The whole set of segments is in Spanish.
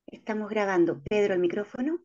Estamos grabando. Pedro, el micrófono.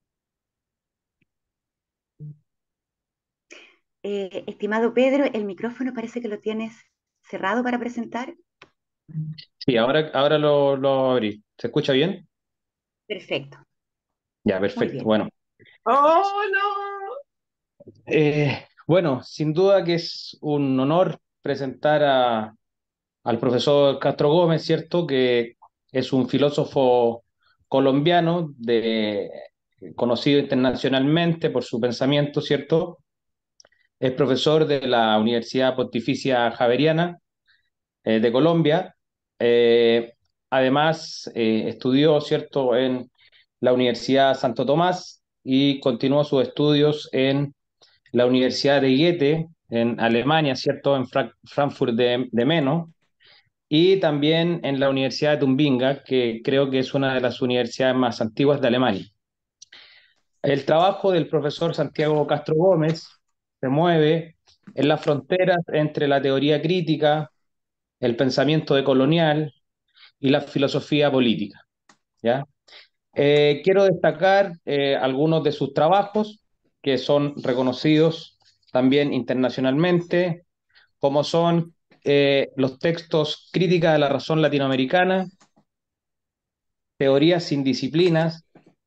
Estimado Pedro, el micrófono parece que lo tienes cerrado para presentar. Sí, ahora lo abrí. ¿Se escucha bien? Perfecto, Ya, muy perfecto. bien. Bueno. ¡Oh, no! Bueno, sin duda que es un honor presentar al profesor Castro Gómez, ¿cierto? Que es un filósofo colombiano conocido internacionalmente por su pensamiento, ¿cierto? Es profesor de la Universidad Pontificia Javeriana de Colombia. Eh, Además, estudió, ¿cierto?, en la Universidad Santo Tomás y continuó sus estudios en la Universidad de Goethe, en Alemania, ¿cierto?, en Frankfurt de Meno, y también en la Universidad de Tubinga, que creo que es una de las universidades más antiguas de Alemania. El trabajo del profesor Santiago Castro Gómez se mueve en las fronteras entre la teoría crítica, el pensamiento decolonial y la filosofía política, ¿ya? Quiero destacar algunos de sus trabajos que son reconocidos también internacionalmente, como son los textos Crítica de la razón latinoamericana, Teorías sin disciplinas,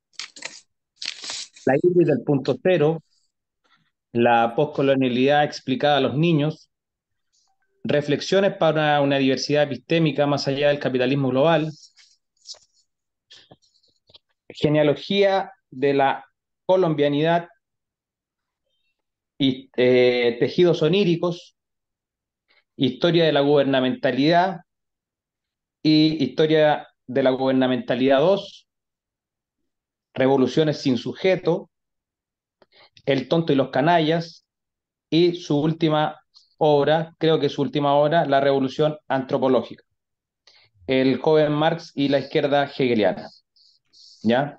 La íris del punto cero, La poscolonialidad explicada a los niños, Reflexiones para una diversidad epistémica más allá del capitalismo global, Genealogía de la colombianidad y tejidos oníricos, Historia de la gubernamentalidad y Historia de la gubernamentalidad 2, Revoluciones sin sujeto, El tonto y los canallas, y su última obra, creo que su última obra, La revolución antropológica, El joven Marx y la izquierda hegeliana. ¿Ya?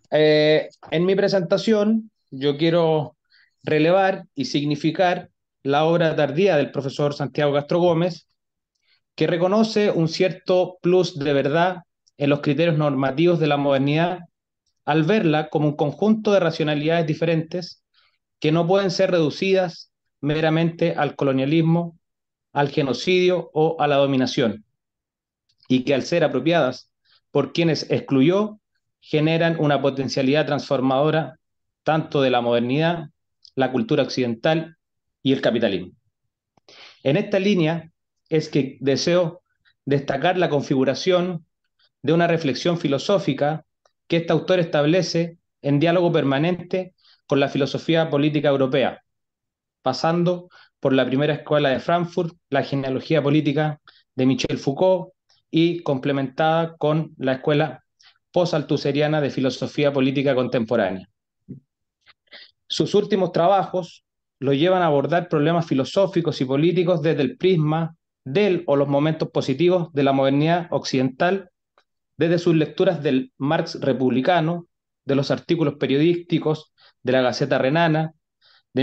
En mi presentación yo quiero relevar y significar la obra tardía del profesor Santiago Castro Gómez, que reconoce un cierto plus de verdad en los criterios normativos de la modernidad al verla como un conjunto de racionalidades diferentes que no pueden ser reducidas meramente al colonialismo, al genocidio o a la dominación, y que al ser apropiadas por quienes excluyó, generan una potencialidad transformadora tanto de la modernidad, la cultura occidental y el capitalismo. En esta línea es que deseo destacar la configuración de una reflexión filosófica que este autor establece en diálogo permanente con la filosofía política europea, pasando por la primera escuela de Frankfurt, la genealogía política de Michel Foucault, y complementada con la escuela post-althuseriana de filosofía política contemporánea. Sus últimos trabajos lo llevan a abordar problemas filosóficos y políticos desde el prisma del o los momentos positivos de la modernidad occidental, desde sus lecturas del Marx republicano, de los artículos periodísticos de la Gaceta Renana, de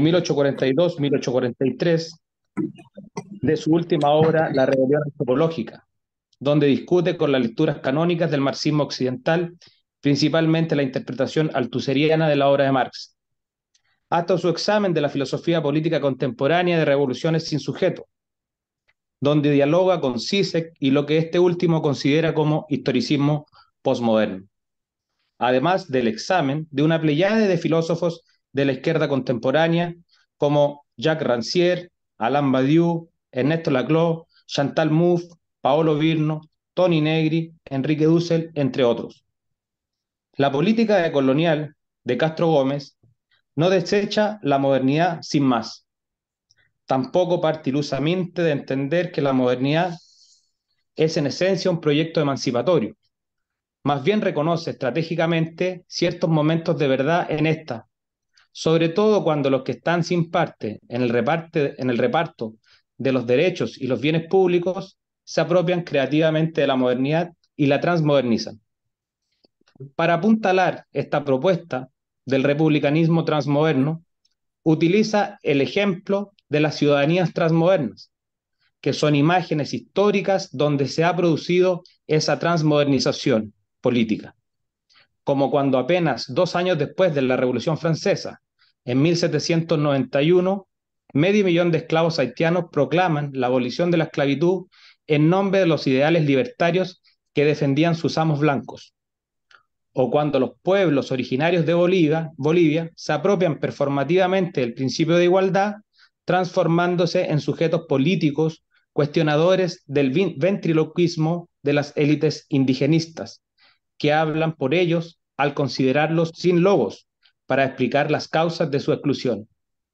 1842-1843, de su última obra, La rebelión antropológica, donde discute con las lecturas canónicas del marxismo occidental, principalmente la interpretación althuseriana de la obra de Marx, hasta su examen de la filosofía política contemporánea de Revoluciones sin sujeto, donde dialoga con Zizek y lo que este último considera como historicismo postmoderno, además del examen de una pleyade de filósofos de la izquierda contemporánea como Jacques Rancière, Alain Badiou, Ernesto Laclau, Chantal Mouffe, Paolo Virno, Toni Negri, Enrique Dussel, entre otros. La política decolonial de Castro Gómez no desecha la modernidad sin más. Tampoco parte ilusamente de entender que la modernidad es en esencia un proyecto emancipatorio. Más bien reconoce estratégicamente ciertos momentos de verdad en esta, sobre todo cuando los que están sin parte en el reparto de los derechos y los bienes públicos se apropian creativamente de la modernidad y la transmodernizan. Para apuntalar esta propuesta del republicanismo transmoderno, utiliza el ejemplo de las ciudadanías transmodernas, que son imágenes históricas donde se ha producido esa transmodernización política. como cuando apenas 2 años después de la Revolución Francesa, en 1791, medio millón de esclavos haitianos proclaman la abolición de la esclavitud en nombre de los ideales libertarios que defendían sus amos blancos, o cuando los pueblos originarios de Bolivia se apropian performativamente del principio de igualdad, transformándose en sujetos políticos cuestionadores del ventriloquismo de las élites indigenistas, que hablan por ellos al considerarlos sin logos para explicar las causas de su exclusión.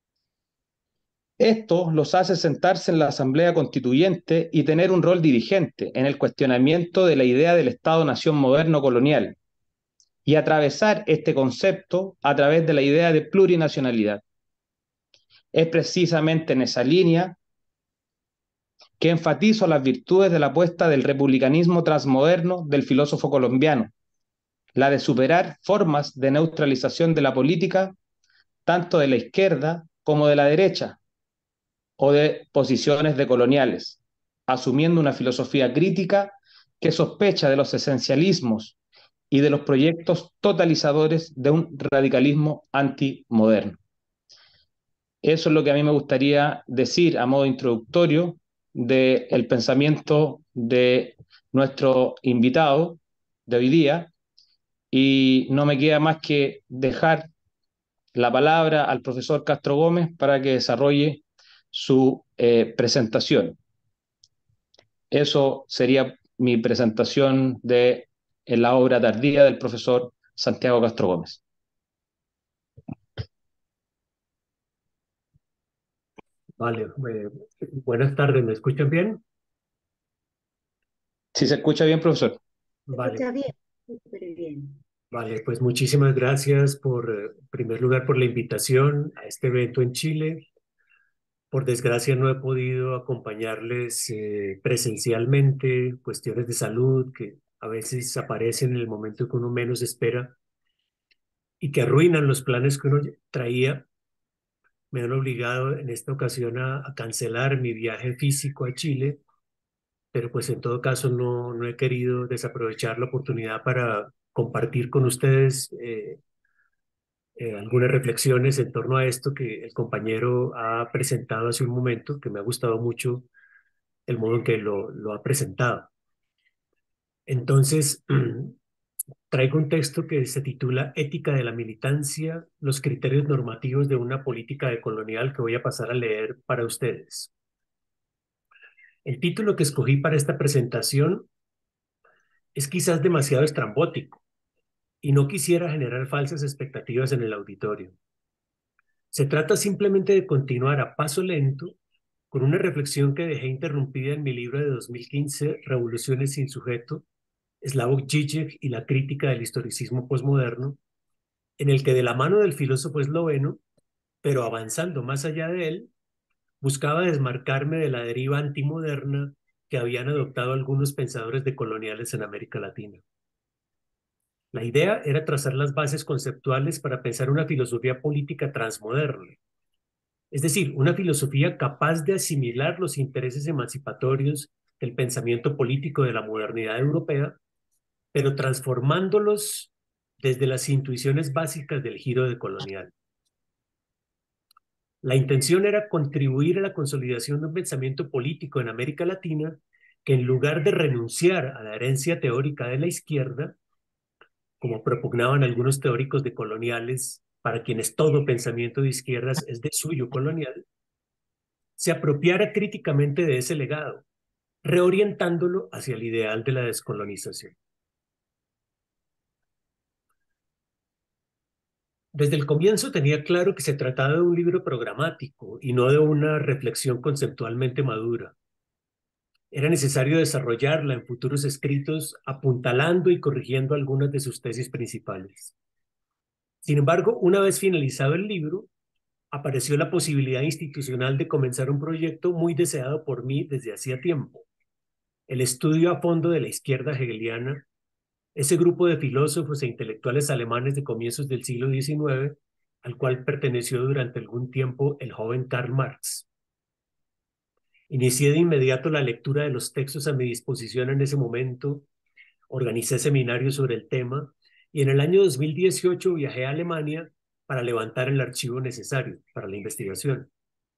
Esto los hace sentarse en la Asamblea Constituyente y tener un rol dirigente en el cuestionamiento de la idea del Estado-nación moderno colonial y atravesar este concepto a través de la idea de plurinacionalidad. Es precisamente en esa línea que enfatizo las virtudes de la apuesta del republicanismo transmoderno del filósofo colombiano, la de superar formas de neutralización de la política, tanto de la izquierda como de la derecha, o de posiciones decoloniales, asumiendo una filosofía crítica que sospecha de los esencialismos y de los proyectos totalizadores de un radicalismo antimoderno. Eso es lo que a mí me gustaría decir a modo introductorio del pensamiento de nuestro invitado de hoy día, y no me queda más que dejar la palabra al profesor Castro Gómez para que desarrolle su presentación. Eso sería mi presentación de en la obra tardía del profesor Santiago Castro Gómez. Vale, buenas tardes, ¿me escuchan bien? ¿Sí se escucha bien, profesor? Se Vale, escucha bien, súper bien. vale, pues muchísimas gracias en primer lugar, por la invitación a este evento en Chile. Por desgracia no he podido acompañarles presencialmente, cuestiones de salud que a veces aparecen en el momento que uno menos espera y que arruinan los planes que uno traía. Me han obligado en esta ocasión a cancelar mi viaje físico a Chile, pero pues en todo caso no he querido desaprovechar la oportunidad para compartir con ustedes algunas reflexiones en torno a esto que el compañero ha presentado hace un momento, que me ha gustado mucho el modo en que lo ha presentado. Entonces, traigo un texto que se titula Ética de la militancia, los criterios normativos de una política decolonial, que voy a pasar a leer para ustedes. El título que escogí para esta presentación es quizás demasiado estrambótico y no quisiera generar falsas expectativas en el auditorio. Se trata simplemente de continuar a paso lento con una reflexión que dejé interrumpida en mi libro de 2015, Revoluciones sin sujeto, Slavoj Žižek y la crítica del historicismo posmoderno, en el que de la mano del filósofo esloveno, pero avanzando más allá de él, buscaba desmarcarme de la deriva antimoderna que habían adoptado algunos pensadores decoloniales en América Latina. La idea era trazar las bases conceptuales para pensar una filosofía política transmoderna, es decir, una filosofía capaz de asimilar los intereses emancipatorios del pensamiento político de la modernidad europea, pero transformándolos desde las intuiciones básicas del giro decolonial. La intención era contribuir a la consolidación de un pensamiento político en América Latina que, en lugar de renunciar a la herencia teórica de la izquierda, como propugnaban algunos teóricos decoloniales, para quienes todo pensamiento de izquierdas es de suyo colonial, se apropiara críticamente de ese legado, reorientándolo hacia el ideal de la descolonización. Desde el comienzo tenía claro que se trataba de un libro programático y no de una reflexión conceptualmente madura. Era necesario desarrollarla en futuros escritos, apuntalando y corrigiendo algunas de sus tesis principales. Sin embargo, una vez finalizado el libro, apareció la posibilidad institucional de comenzar un proyecto muy deseado por mí desde hacía tiempo: el estudio a fondo de la izquierda hegeliana, ese grupo de filósofos e intelectuales alemanes de comienzos del siglo XIX, al cual perteneció durante algún tiempo el joven Karl Marx. Inicié de inmediato la lectura de los textos a mi disposición en ese momento, organicé seminarios sobre el tema y en el año 2018 viajé a Alemania para levantar el archivo necesario para la investigación.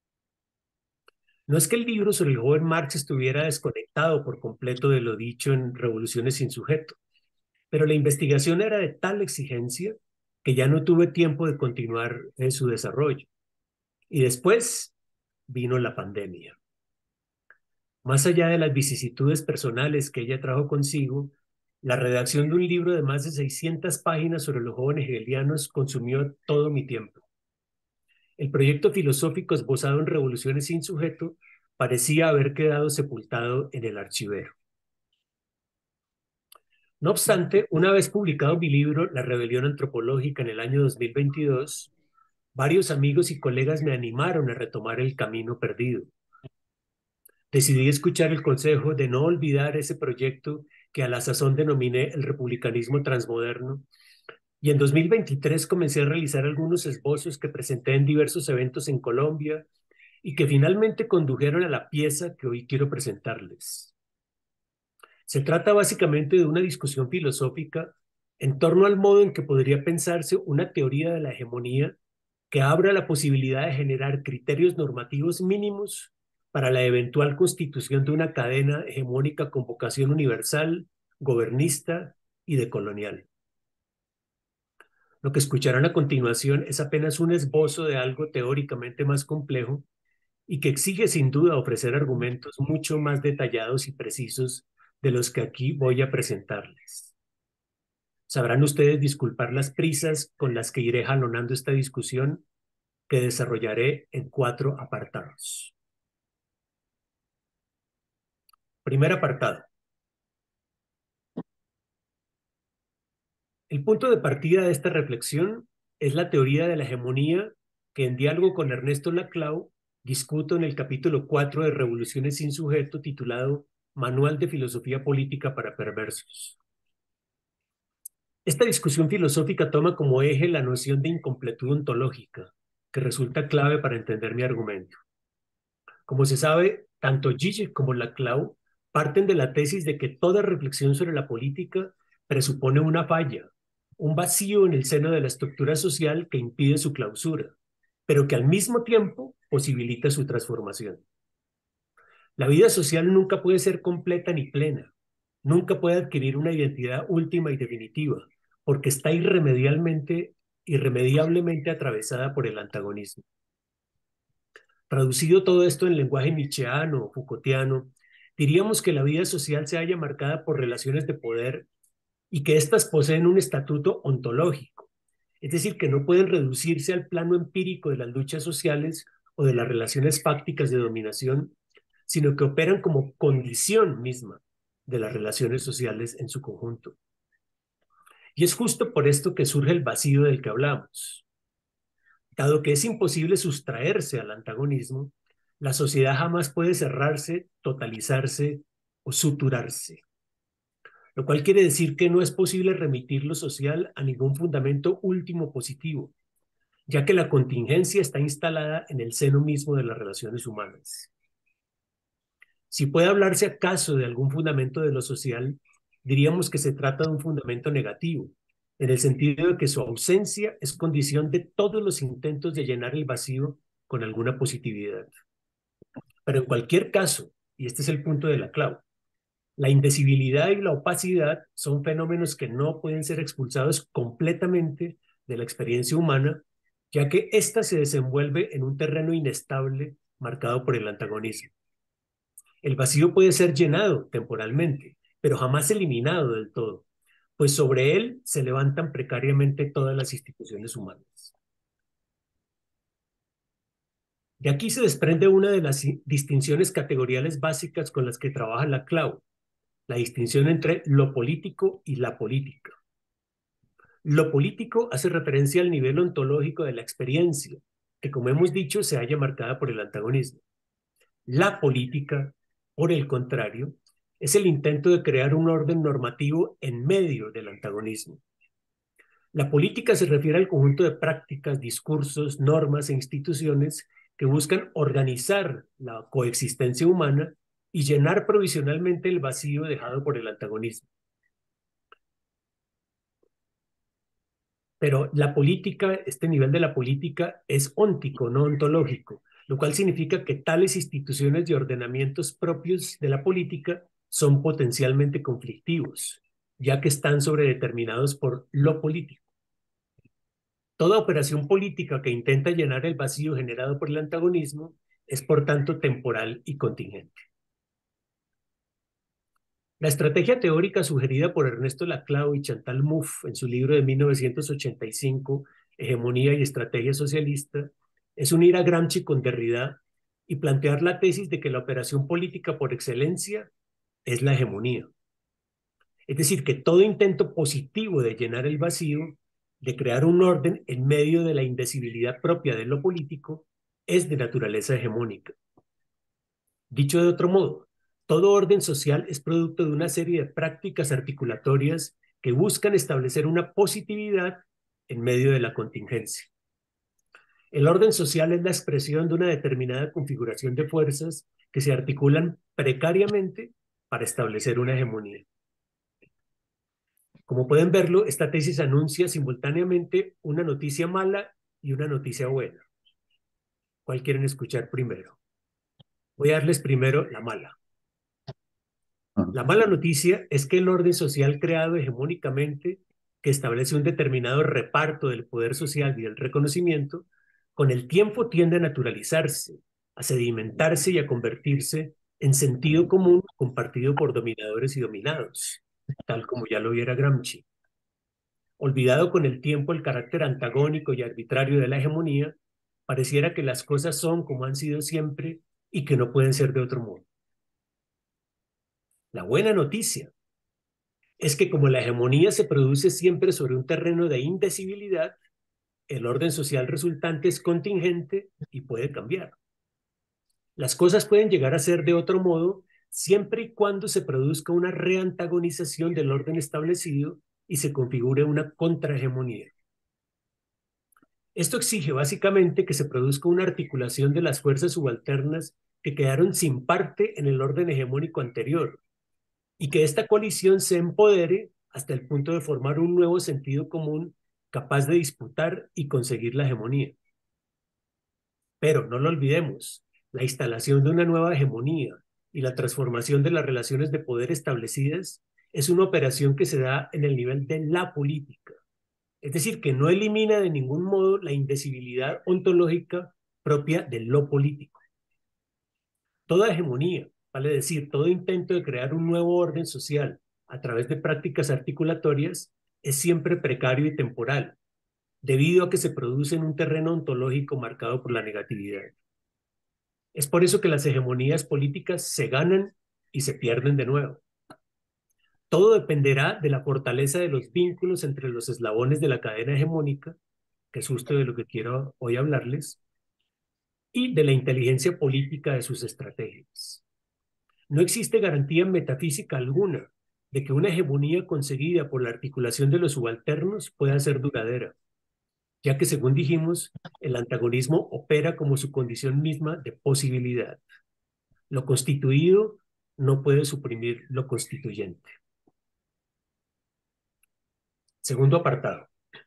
No es que el libro sobre el joven Marx estuviera desconectado por completo de lo dicho en Revoluciones sin sujeto, pero la investigación era de tal exigencia que ya no tuve tiempo de continuar en su desarrollo. Y después vino la pandemia. Más allá de las vicisitudes personales que ella trajo consigo, la redacción de un libro de más de 600 páginas sobre los jóvenes hegelianos consumió todo mi tiempo. El proyecto filosófico esbozado en Revoluciones sin sujeto parecía haber quedado sepultado en el archivero. No obstante, una vez publicado mi libro La rebelión antropológica en el año 2022, varios amigos y colegas me animaron a retomar el camino perdido. Decidí escuchar el consejo de no olvidar ese proyecto que a la sazón denominé el republicanismo transmoderno, y en 2023 comencé a realizar algunos esbozos que presenté en diversos eventos en Colombia y que finalmente condujeron a la pieza que hoy quiero presentarles. Se trata básicamente de una discusión filosófica en torno al modo en que podría pensarse una teoría de la hegemonía que abra la posibilidad de generar criterios normativos mínimos para la eventual constitución de una cadena hegemónica con vocación universal, gobernista y decolonial. Lo que escucharán a continuación es apenas un esbozo de algo teóricamente más complejo y que exige sin duda ofrecer argumentos mucho más detallados y precisos de los que aquí voy a presentarles. Sabrán ustedes disculpar las prisas con las que iré jalonando esta discusión que desarrollaré en 4 apartados. Primer apartado. El punto de partida de esta reflexión es la teoría de la hegemonía que en diálogo con Ernesto Laclau discuto en el capítulo 4 de Revoluciones sin sujeto titulado Manual de Filosofía Política para Perversos. Esta discusión filosófica toma como eje la noción de incompletud ontológica, que resulta clave para entender mi argumento. Como se sabe, tanto Zizek como Laclau parten de la tesis de que toda reflexión sobre la política presupone una falla, un vacío en el seno de la estructura social que impide su clausura, pero que al mismo tiempo posibilita su transformación. La vida social nunca puede ser completa ni plena, nunca puede adquirir una identidad última y definitiva, porque está irremediablemente atravesada por el antagonismo. Traducido todo esto en lenguaje nietzscheano o Foucaultiano, diríamos que la vida social se halla marcada por relaciones de poder y que éstas poseen un estatuto ontológico, es decir, que no pueden reducirse al plano empírico de las luchas sociales o de las relaciones fácticas de dominación, sino que operan como condición misma de las relaciones sociales en su conjunto. Y es justo por esto que surge el vacío del que hablamos. Dado que es imposible sustraerse al antagonismo, la sociedad jamás puede cerrarse, totalizarse o suturarse. Lo cual quiere decir que no es posible remitir lo social a ningún fundamento último positivo, ya que la contingencia está instalada en el seno mismo de las relaciones humanas. Si puede hablarse acaso de algún fundamento de lo social, diríamos que se trata de un fundamento negativo, en el sentido de que su ausencia es condición de todos los intentos de llenar el vacío con alguna positividad. Pero en cualquier caso, y este es el punto de la clave, la indecibilidad y la opacidad son fenómenos que no pueden ser expulsados completamente de la experiencia humana, ya que ésta se desenvuelve en un terreno inestable marcado por el antagonismo. El vacío puede ser llenado temporalmente, pero jamás eliminado del todo, pues sobre él se levantan precariamente todas las instituciones humanas. De aquí se desprende una de las distinciones categoriales básicas con las que trabaja Laclau, la distinción entre lo político y la política. Lo político hace referencia al nivel ontológico de la experiencia, que como hemos dicho se halla marcada por el antagonismo. La política, por el contrario, es el intento de crear un orden normativo en medio del antagonismo. La política se refiere al conjunto de prácticas, discursos, normas e instituciones que buscan organizar la coexistencia humana y llenar provisionalmente el vacío dejado por el antagonismo. Pero la política, este nivel de la política es óntico, no ontológico, lo cual significa que tales instituciones y ordenamientos propios de la política son potencialmente conflictivos, ya que están sobredeterminados por lo político. Toda operación política que intenta llenar el vacío generado por el antagonismo es, por tanto, temporal y contingente. La estrategia teórica sugerida por Ernesto Laclau y Chantal Mouffe en su libro de 1985, Hegemonía y Estrategia Socialista, es unir a Gramsci con Derrida y plantear la tesis de que la operación política por excelencia es la hegemonía. Es decir, que todo intento positivo de llenar el vacío, de crear un orden en medio de la indecibilidad propia de lo político, es de naturaleza hegemónica. Dicho de otro modo, todo orden social es producto de una serie de prácticas articulatorias que buscan establecer una positividad en medio de la contingencia. El orden social es la expresión de una determinada configuración de fuerzas que se articulan precariamente para establecer una hegemonía. Como pueden verlo, esta tesis anuncia simultáneamente una noticia mala y una noticia buena. ¿Cuál quieren escuchar primero? Voy a darles primero la mala. La mala noticia es que el orden social creado hegemónicamente, que establece un determinado reparto del poder social y del reconocimiento, con el tiempo tiende a naturalizarse, a sedimentarse y a convertirse en sentido común compartido por dominadores y dominados, tal como ya lo viera Gramsci. Olvidado con el tiempo el carácter antagónico y arbitrario de la hegemonía, pareciera que las cosas son como han sido siempre y que no pueden ser de otro modo. La buena noticia es que como la hegemonía se produce siempre sobre un terreno de indecibilidad, el orden social resultante es contingente y puede cambiar. Las cosas pueden llegar a ser de otro modo siempre y cuando se produzca una reantagonización del orden establecido y se configure una contrahegemonía. Esto exige básicamente que se produzca una articulación de las fuerzas subalternas que quedaron sin parte en el orden hegemónico anterior, y que esta coalición se empodere hasta el punto de formar un nuevo sentido común capaz de disputar y conseguir la hegemonía. Pero no lo olvidemos, la instalación de una nueva hegemonía y la transformación de las relaciones de poder establecidas es una operación que se da en el nivel de la política. Es decir, que no elimina de ningún modo la indecibilidad ontológica propia de lo político. Toda hegemonía, vale decir, todo intento de crear un nuevo orden social a través de prácticas articulatorias, es siempre precario y temporal, debido a que se produce en un terreno ontológico marcado por la negatividad. Es por eso que las hegemonías políticas se ganan y se pierden de nuevo. Todo dependerá de la fortaleza de los vínculos entre los eslabones de la cadena hegemónica, que es justo de lo que quiero hoy hablarles, y de la inteligencia política de sus estrategias. No existe garantía metafísica alguna de que una hegemonía conseguida por la articulación de los subalternos pueda ser duradera, ya que, según dijimos, el antagonismo opera como su condición misma de posibilidad. Lo constituido no puede suprimir lo constituyente. Segundo apartado.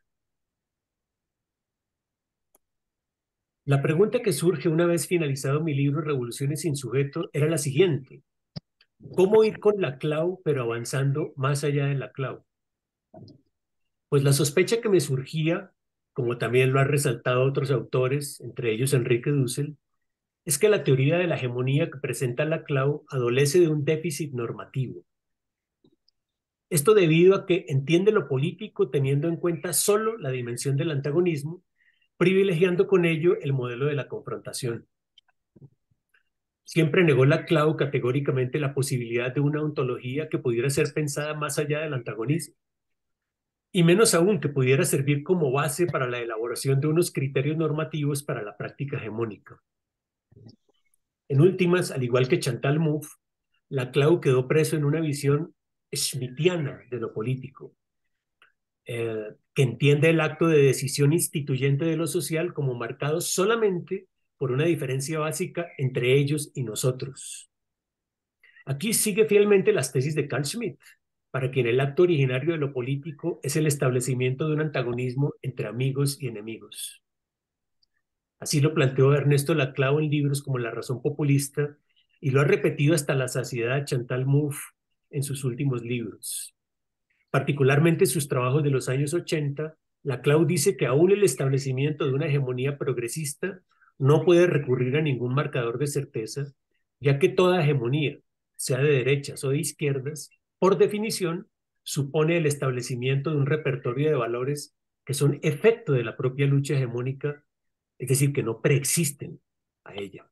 La pregunta que surge una vez finalizado mi libro Revoluciones sin sujeto era la siguiente: ¿cómo ir con la clau pero avanzando más allá de la clau? Pues la sospecha que me surgía, como también lo han resaltado otros autores, entre ellos Enrique Dussel, es que la teoría de la hegemonía que presenta la clau adolece de un déficit normativo. Esto debido a que entiende lo político teniendo en cuenta solo la dimensión del antagonismo, privilegiando con ello el modelo de la confrontación. Siempre negó la clau categóricamente la posibilidad de una ontología que pudiera ser pensada más allá del antagonismo, y menos aún que pudiera servir como base para la elaboración de unos criterios normativos para la práctica hegemónica. En últimas, al igual que Chantal Mouffe, Laclau quedó preso en una visión schmittiana de lo político, que entiende el acto de decisión instituyente de lo social como marcado solamente por una diferencia básica entre ellos y nosotros. Aquí sigue fielmente las tesis de Carl Schmitt, para quien el acto originario de lo político es el establecimiento de un antagonismo entre amigos y enemigos. Así lo planteó Ernesto Laclau en libros como La razón populista y lo ha repetido hasta la saciedad Chantal Mouffe en sus últimos libros. Particularmente en sus trabajos de los años 80, Laclau dice que aún el establecimiento de una hegemonía progresista no puede recurrir a ningún marcador de certeza, ya que toda hegemonía, sea de derechas o de izquierdas, por definición, supone el establecimiento de un repertorio de valores que son efecto de la propia lucha hegemónica, es decir, que no preexisten a ella.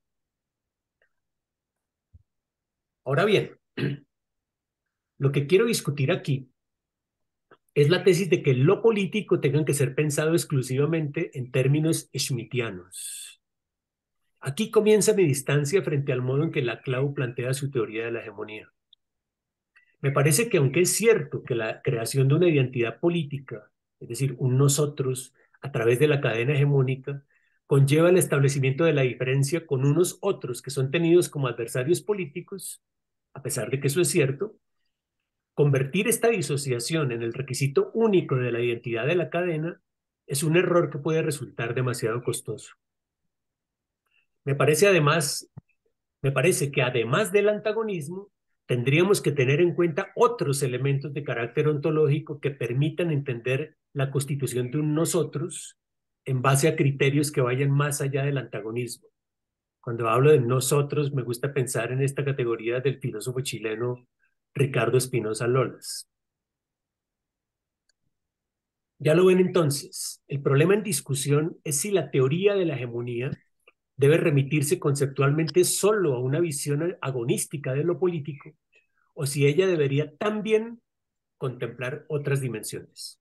Ahora bien, lo que quiero discutir aquí es la tesis de que lo político tenga que ser pensado exclusivamente en términos schmittianos. Aquí comienza mi distancia frente al modo en que Laclau plantea su teoría de la hegemonía. Me parece que aunque es cierto que la creación de una identidad política, es decir, un nosotros a través de la cadena hegemónica, conlleva el establecimiento de la diferencia con unos otros que son tenidos como adversarios políticos, a pesar de que eso es cierto, convertir esta disociación en el requisito único de la identidad de la cadena es un error que puede resultar demasiado costoso. Me parece que además del antagonismo, tendríamos que tener en cuenta otros elementos de carácter ontológico que permitan entender la constitución de un nosotros en base a criterios que vayan más allá del antagonismo. Cuando hablo de nosotros, me gusta pensar en esta categoría del filósofo chileno Ricardo Espinosa Lolas. Ya lo ven entonces, el problema en discusión es si la teoría de la hegemonía debe remitirse conceptualmente solo a una visión agonística de lo político o si ella debería también contemplar otras dimensiones.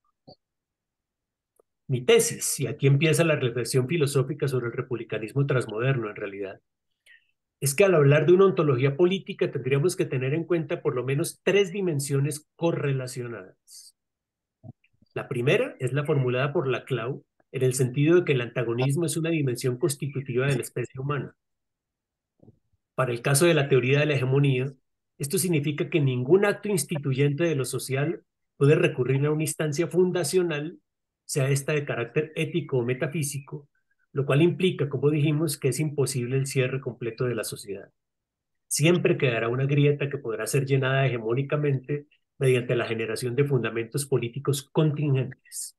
Mi tesis, y aquí empieza la reflexión filosófica sobre el republicanismo transmoderno en realidad, es que al hablar de una ontología política tendríamos que tener en cuenta por lo menos tres dimensiones correlacionadas. La primera es la formulada por Laclau en el sentido de que el antagonismo es una dimensión constitutiva de la especie humana. Para el caso de la teoría de la hegemonía, esto significa que ningún acto instituyente de lo social puede recurrir a una instancia fundacional, sea esta de carácter ético o metafísico, lo cual implica, como dijimos, que es imposible el cierre completo de la sociedad. Siempre quedará una grieta que podrá ser llenada hegemónicamente mediante la generación de fundamentos políticos contingentes.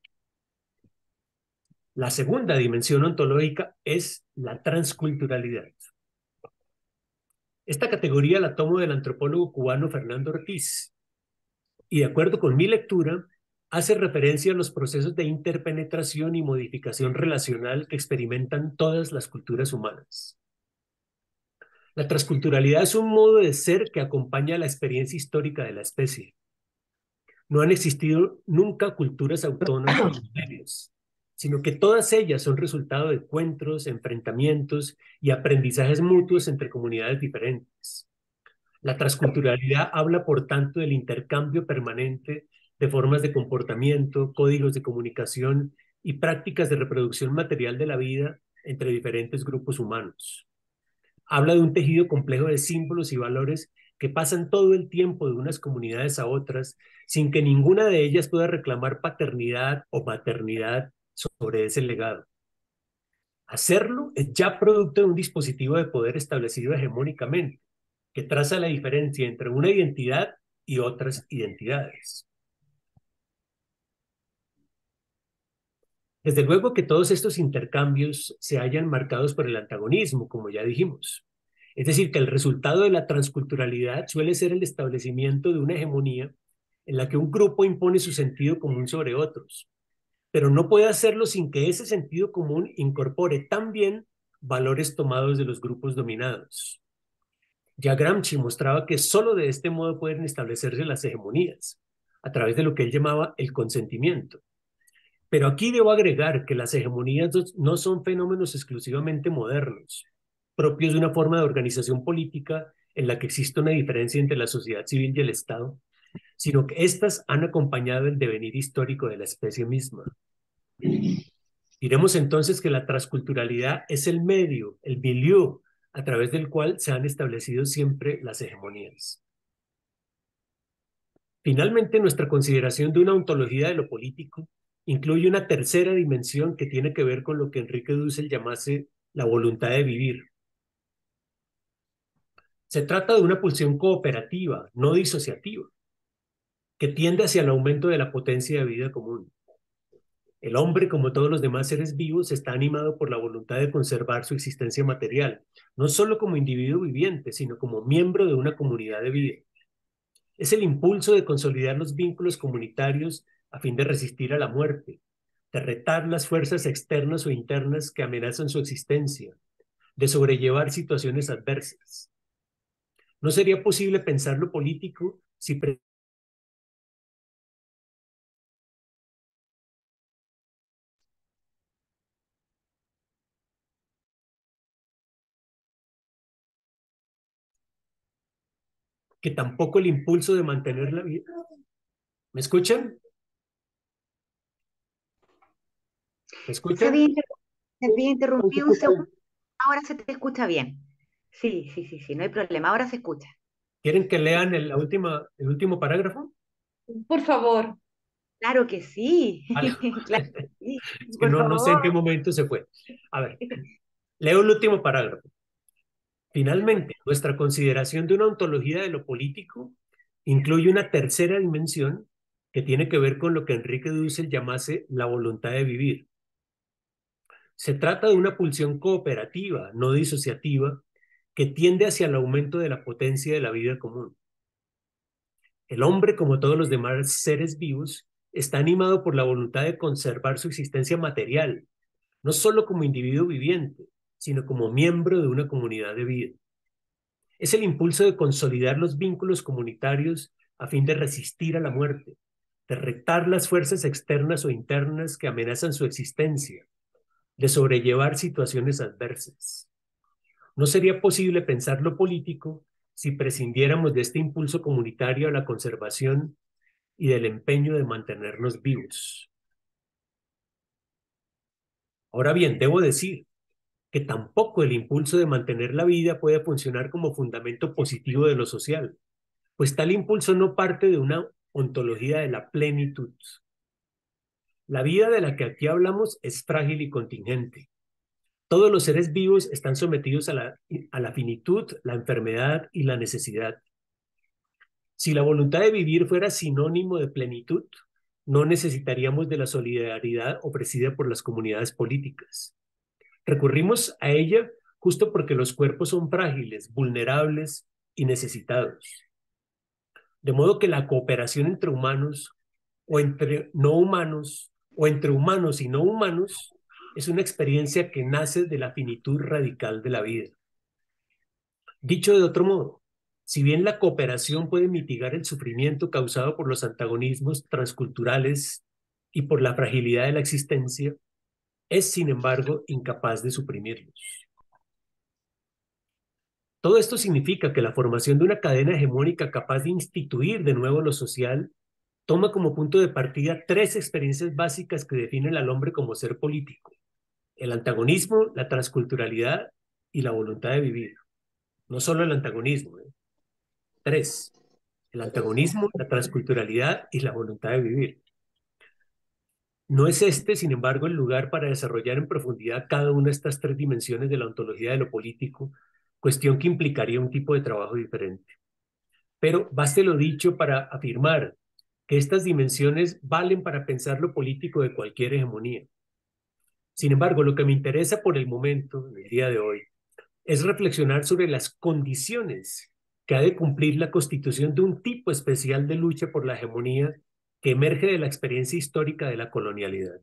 La segunda dimensión ontológica es la transculturalidad. Esta categoría la tomo del antropólogo cubano Fernando Ortiz y de acuerdo con mi lectura hace referencia a los procesos de interpenetración y modificación relacional que experimentan todas las culturas humanas. La transculturalidad es un modo de ser que acompaña la experiencia histórica de la especie. No han existido nunca culturas autónomas homogéneas, sino que todas ellas son resultado de encuentros, enfrentamientos y aprendizajes mutuos entre comunidades diferentes. La transculturalidad habla, por tanto, del intercambio permanente de formas de comportamiento, códigos de comunicación y prácticas de reproducción material de la vida entre diferentes grupos humanos. Habla de un tejido complejo de símbolos y valores que pasan todo el tiempo de unas comunidades a otras sin que ninguna de ellas pueda reclamar paternidad o maternidad sobre ese legado. Hacerlo es ya producto de un dispositivo de poder establecido hegemónicamente, que traza la diferencia entre una identidad y otras identidades. Desde luego que todos estos intercambios se hallan marcados por el antagonismo, como ya dijimos. Es decir, que el resultado de la transculturalidad suele ser el establecimiento de una hegemonía en la que un grupo impone su sentido común sobre otros, pero no puede hacerlo sin que ese sentido común incorpore también valores tomados de los grupos dominados. Ya Gramsci mostraba que solo de este modo pueden establecerse las hegemonías, a través de lo que él llamaba el consentimiento. Pero aquí debo agregar que las hegemonías no son fenómenos exclusivamente modernos, propios de una forma de organización política en la que existe una diferencia entre la sociedad civil y el Estado, sino que éstas han acompañado el devenir histórico de la especie misma. Diremos entonces que la transculturalidad es el medio, el milieu, a través del cual se han establecido siempre las hegemonías. Finalmente, nuestra consideración de una ontología de lo político incluye una tercera dimensión que tiene que ver con lo que Enrique Dussel llamase la voluntad de vivir. Se trata de una pulsión cooperativa, no disociativa, que tiende hacia el aumento de la potencia de vida común. El hombre, como todos los demás seres vivos, está animado por la voluntad de conservar su existencia material, no solo como individuo viviente, sino como miembro de una comunidad de vida. Es el impulso de consolidar los vínculos comunitarios a fin de resistir a la muerte, de retar las fuerzas externas o internas que amenazan su existencia, de sobrellevar situaciones adversas. No sería posible pensar lo político si que tampoco el impulso de mantener la vida. ¿Me escuchan? ¿Me Se había, escuchan? se había interrumpido un segundo, ahora se te escucha bien. Sí, sí, sí, sí, no hay problema, ahora se escucha. ¿Quieren que lean el último parágrafo? Por favor. Claro que sí, Vale. claro que sí, Es que por no sé en qué favor. momento se fue. A ver, leo el último parágrafo. Por Finalmente, supuesto. nuestra consideración de una ontología de lo político incluye una tercera dimensión que tiene que ver con lo que Enrique Dussel llamase la voluntad de vivir. Se trata de una pulsión cooperativa, no disociativa, que tiende hacia el aumento de la potencia de la vida común. El hombre, como todos los demás seres vivos, está animado por la voluntad de conservar su existencia material, no solo como individuo viviente, sino como miembro de una comunidad de vida. Es el impulso de consolidar los vínculos comunitarios a fin de resistir a la muerte, de retar las fuerzas externas o internas que amenazan su existencia, de sobrellevar situaciones adversas. No sería posible pensar lo político si prescindiéramos de este impulso comunitario a la conservación y del empeño de mantenernos vivos. Ahora bien, debo decir que tampoco el impulso de mantener la vida puede funcionar como fundamento positivo de lo social, pues tal impulso no parte de una ontología de la plenitud. La vida de la que aquí hablamos es frágil y contingente. Todos los seres vivos están sometidos a la finitud, la enfermedad y la necesidad. Si la voluntad de vivir fuera sinónimo de plenitud, no necesitaríamos de la solidaridad ofrecida por las comunidades políticas. Recurrimos a ella justo porque los cuerpos son frágiles, vulnerables y necesitados. De modo que la cooperación entre humanos o entre no humanos o entre humanos y no humanos es una experiencia que nace de la finitud radical de la vida. Dicho de otro modo, si bien la cooperación puede mitigar el sufrimiento causado por los antagonismos transculturales y por la fragilidad de la existencia, es, sin embargo, incapaz de suprimirlos. Todo esto significa que la formación de una cadena hegemónica capaz de instituir de nuevo lo social toma como punto de partida tres experiencias básicas que definen al hombre como ser político: el antagonismo, la transculturalidad y la voluntad de vivir. No solo el antagonismo. Tres: el antagonismo, la transculturalidad y la voluntad de vivir. No es este, sin embargo, el lugar para desarrollar en profundidad cada una de estas tres dimensiones de la ontología de lo político, cuestión que implicaría un tipo de trabajo diferente. Pero baste lo dicho para afirmar que estas dimensiones valen para pensar lo político de cualquier hegemonía. Sin embargo, lo que me interesa por el momento, en el día de hoy, es reflexionar sobre las condiciones que ha de cumplir la constitución de un tipo especial de lucha por la hegemonía que emerge de la experiencia histórica de la colonialidad.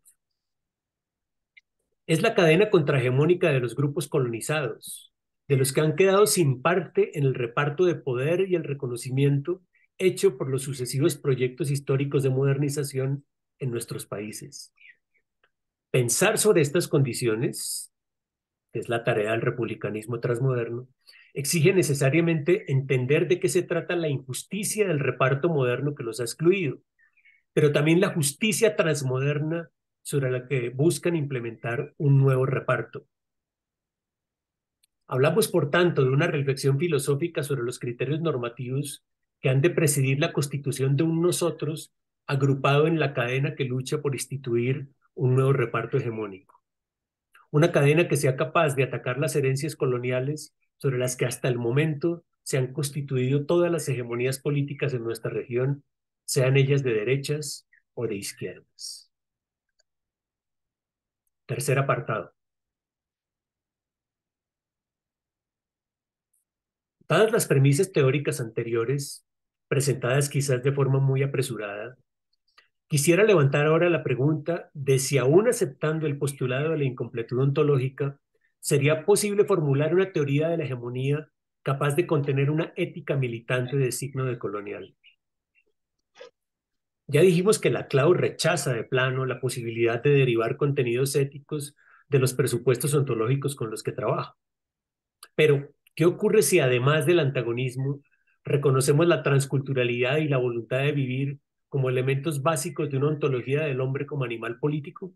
Es la cadena contrahegemónica de los grupos colonizados, de los que han quedado sin parte en el reparto de poder y el reconocimiento hecho por los sucesivos proyectos históricos de modernización en nuestros países. Pensar sobre estas condiciones, que es la tarea del republicanismo transmoderno, exige necesariamente entender de qué se trata la injusticia del reparto moderno que los ha excluido, pero también la justicia transmoderna sobre la que buscan implementar un nuevo reparto. Hablamos, por tanto, de una reflexión filosófica sobre los criterios normativos que han de presidir la constitución de un nosotros agrupado en la cadena que lucha por instituir un nuevo reparto hegemónico. Una cadena que sea capaz de atacar las herencias coloniales sobre las que hasta el momento se han constituido todas las hegemonías políticas en nuestra región, sean ellas de derechas o de izquierdas. Tercer apartado. Dadas las premisas teóricas anteriores, presentadas quizás de forma muy apresurada, quisiera levantar ahora la pregunta de si aún aceptando el postulado de la incompletud ontológica, sería posible formular una teoría de la hegemonía capaz de contener una ética militante de signo de colonial. Ya dijimos que la CLAU rechaza de plano la posibilidad de derivar contenidos éticos de los presupuestos ontológicos con los que trabaja. Pero, ¿qué ocurre si además del antagonismo reconocemos la transculturalidad y la voluntad de vivir como elementos básicos de una ontología del hombre como animal político?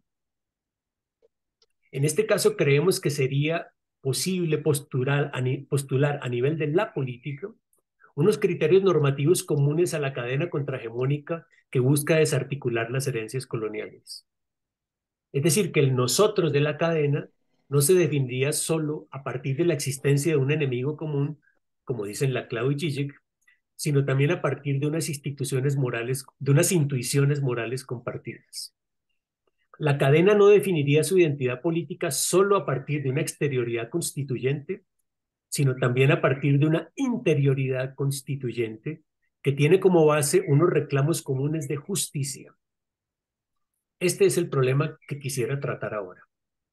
En este caso creemos que sería posible postular a nivel de la política unos criterios normativos comunes a la cadena contrahegemónica que busca desarticular las herencias coloniales. Es decir, que el nosotros de la cadena no se definiría solo a partir de la existencia de un enemigo común, como dicen Laclau y Zizek, sino también a partir de unas instituciones morales, de unas intuiciones morales compartidas. La cadena no definiría su identidad política solo a partir de una exterioridad constituyente, sino también a partir de una interioridad constituyente que tiene como base unos reclamos comunes de justicia. Este es el problema que quisiera tratar ahora.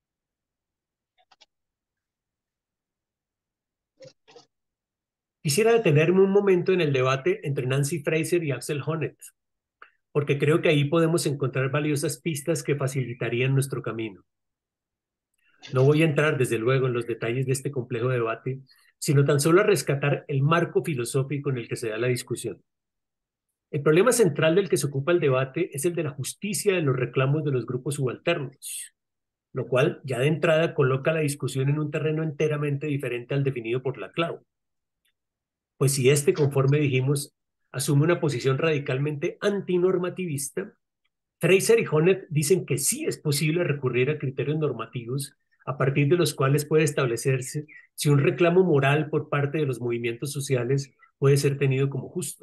Quisiera detenerme un momento en el debate entre Nancy Fraser y Axel Honneth, porque creo que ahí podemos encontrar valiosas pistas que facilitarían nuestro camino. No voy a entrar, desde luego, en los detalles de este complejo debate, sino tan solo a rescatar el marco filosófico en el que se da la discusión. El problema central del que se ocupa el debate es el de la justicia de los reclamos de los grupos subalternos, lo cual ya de entrada coloca la discusión en un terreno enteramente diferente al definido por Laclau. Pues si este, conforme dijimos, asume una posición radicalmente antinormativista, Fraser y Honneth dicen que sí es posible recurrir a criterios normativos a partir de los cuales puede establecerse si un reclamo moral por parte de los movimientos sociales puede ser tenido como justo.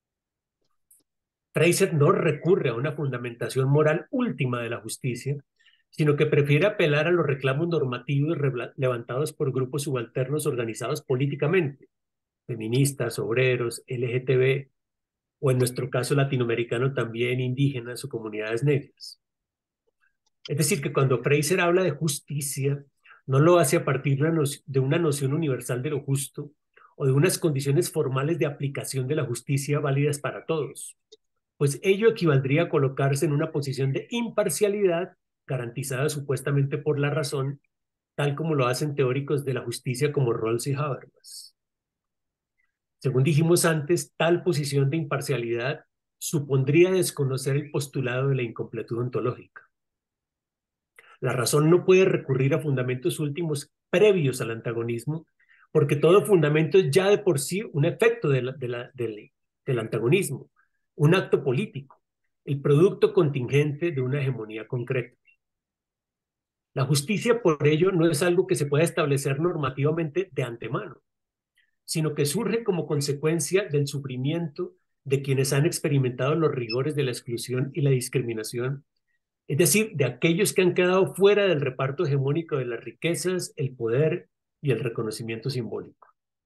Fraser no recurre a una fundamentación moral última de la justicia, sino que prefiere apelar a los reclamos normativos levantados por grupos subalternos organizados políticamente, feministas, obreros, LGTB, o en nuestro caso latinoamericano también indígenas o comunidades negras. Es decir, que cuando Fraser habla de justicia, no lo hace a partir de una noción universal de lo justo o de unas condiciones formales de aplicación de la justicia válidas para todos, pues ello equivaldría a colocarse en una posición de imparcialidad garantizada supuestamente por la razón, tal como lo hacen teóricos de la justicia como Rawls y Habermas. Según dijimos antes, tal posición de imparcialidad supondría desconocer el postulado de la incompletud ontológica. La razón no puede recurrir a fundamentos últimos previos al antagonismo, porque todo fundamento es ya de por sí un efecto del antagonismo, un acto político, el producto contingente de una hegemonía concreta. La justicia, por ello, no es algo que se pueda establecer normativamente de antemano, sino que surge como consecuencia del sufrimiento de quienes han experimentado los rigores de la exclusión y la discriminación, es decir, de aquellos que han quedado fuera del reparto hegemónico de las riquezas, el poder y el reconocimiento simbólico.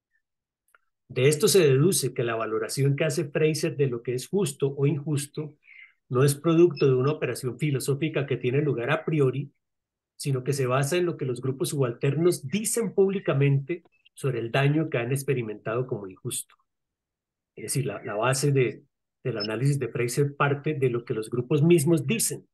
De esto se deduce que la valoración que hace Fraser de lo que es justo o injusto no es producto de una operación filosófica que tiene lugar a priori, sino que se basa en lo que los grupos subalternos dicen públicamente sobre el daño que han experimentado como injusto. Es decir, la base del análisis de Fraser parte de lo que los grupos mismos dicen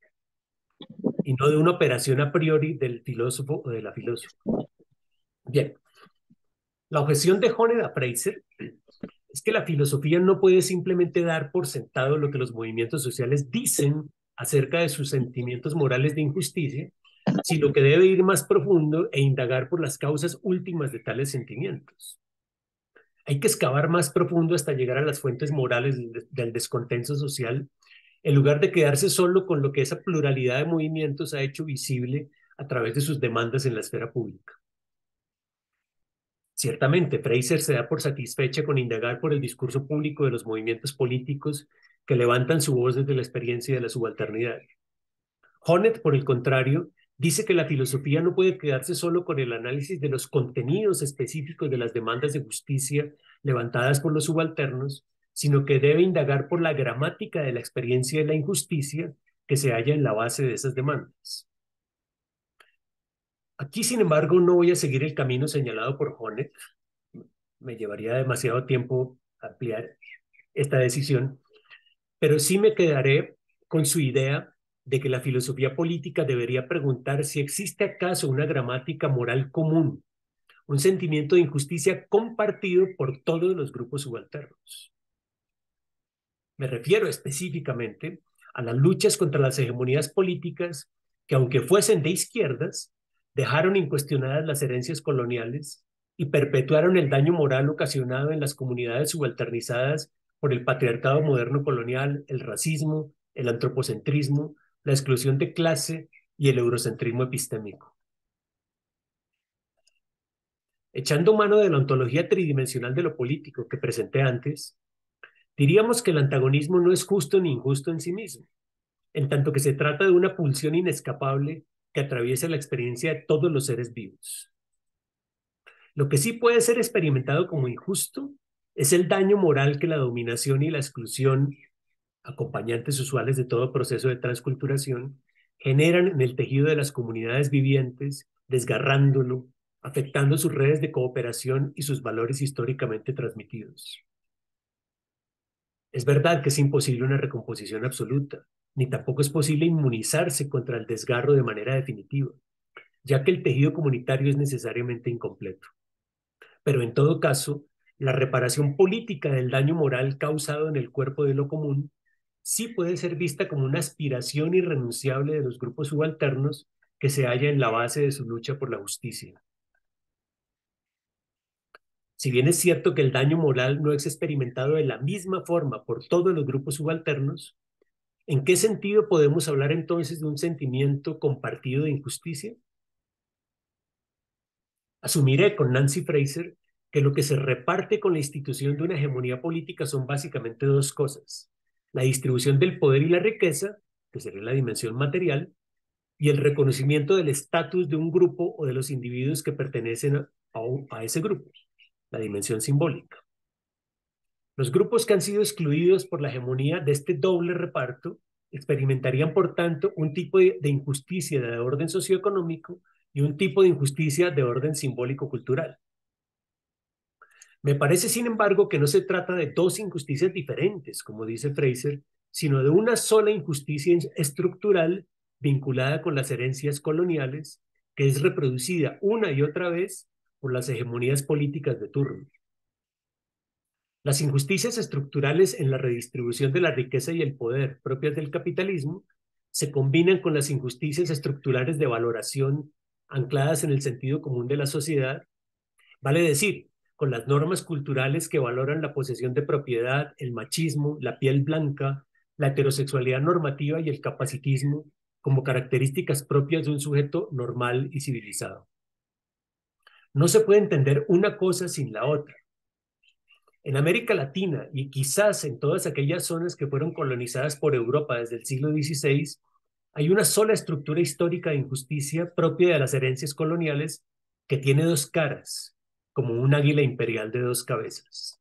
y no de una operación a priori del filósofo o de la filósofa. Bien, la objeción de Honneth a Fraser es que la filosofía no puede simplemente dar por sentado lo que los movimientos sociales dicen acerca de sus sentimientos morales de injusticia, sino que debe ir más profundo e indagar por las causas últimas de tales sentimientos. Hay que excavar más profundo hasta llegar a las fuentes morales del descontento social, en lugar de quedarse solo con lo que esa pluralidad de movimientos ha hecho visible a través de sus demandas en la esfera pública. Ciertamente, Fraser se da por satisfecha con indagar por el discurso público de los movimientos políticos que levantan su voz desde la experiencia de la subalternidad. Honneth, por el contrario, dice que la filosofía no puede quedarse solo con el análisis de los contenidos específicos de las demandas de justicia levantadas por los subalternos, sino que debe indagar por la gramática de la experiencia de la injusticia que se halla en la base de esas demandas. Aquí, sin embargo, no voy a seguir el camino señalado por Honneth. Me llevaría demasiado tiempo ampliar esta decisión, pero sí me quedaré con su idea de que la filosofía política debería preguntar si existe acaso una gramática moral común, un sentimiento de injusticia compartido por todos los grupos subalternos. Me refiero específicamente a las luchas contra las hegemonías políticas que, aunque fuesen de izquierdas, dejaron incuestionadas las herencias coloniales y perpetuaron el daño moral ocasionado en las comunidades subalternizadas por el patriarcado moderno colonial, el racismo, el antropocentrismo, la exclusión de clase y el eurocentrismo epistémico. Echando mano de la ontología tridimensional de lo político que presenté antes, diríamos que el antagonismo no es justo ni injusto en sí mismo, en tanto que se trata de una pulsión inescapable que atraviesa la experiencia de todos los seres vivos. Lo que sí puede ser experimentado como injusto es el daño moral que la dominación y la exclusión, acompañantes usuales de todo proceso de transculturación, generan en el tejido de las comunidades vivientes, desgarrándolo, afectando sus redes de cooperación y sus valores históricamente transmitidos. Es verdad que es imposible una recomposición absoluta, ni tampoco es posible inmunizarse contra el desgarro de manera definitiva, ya que el tejido comunitario es necesariamente incompleto. Pero en todo caso, la reparación política del daño moral causado en el cuerpo de lo común sí puede ser vista como una aspiración irrenunciable de los grupos subalternos que se halla en la base de su lucha por la justicia. Si bien es cierto que el daño moral no es experimentado de la misma forma por todos los grupos subalternos, ¿en qué sentido podemos hablar entonces de un sentimiento compartido de injusticia? Asumiré con Nancy Fraser que lo que se reparte con la institución de una hegemonía política son básicamente dos cosas: la distribución del poder y la riqueza, que sería la dimensión material, y el reconocimiento del estatus de un grupo o de los individuos que pertenecen a ese grupo, la dimensión simbólica. Los grupos que han sido excluidos por la hegemonía de este doble reparto experimentarían, por tanto, un tipo de injusticia de orden socioeconómico y un tipo de injusticia de orden simbólico-cultural. Me parece, sin embargo, que no se trata de dos injusticias diferentes, como dice Fraser, sino de una sola injusticia estructural vinculada con las herencias coloniales, que es reproducida una y otra vez por las hegemonías políticas de turno. Las injusticias estructurales en la redistribución de la riqueza y el poder propias del capitalismo se combinan con las injusticias estructurales de valoración ancladas en el sentido común de la sociedad, vale decir, con las normas culturales que valoran la posesión de propiedad, el machismo, la piel blanca, la heterosexualidad normativa y el capacitismo como características propias de un sujeto normal y civilizado. No se puede entender una cosa sin la otra. En América Latina y quizás en todas aquellas zonas que fueron colonizadas por Europa desde el siglo XVI, hay una sola estructura histórica de injusticia propia de las herencias coloniales que tiene dos caras, como un águila imperial de dos cabezas.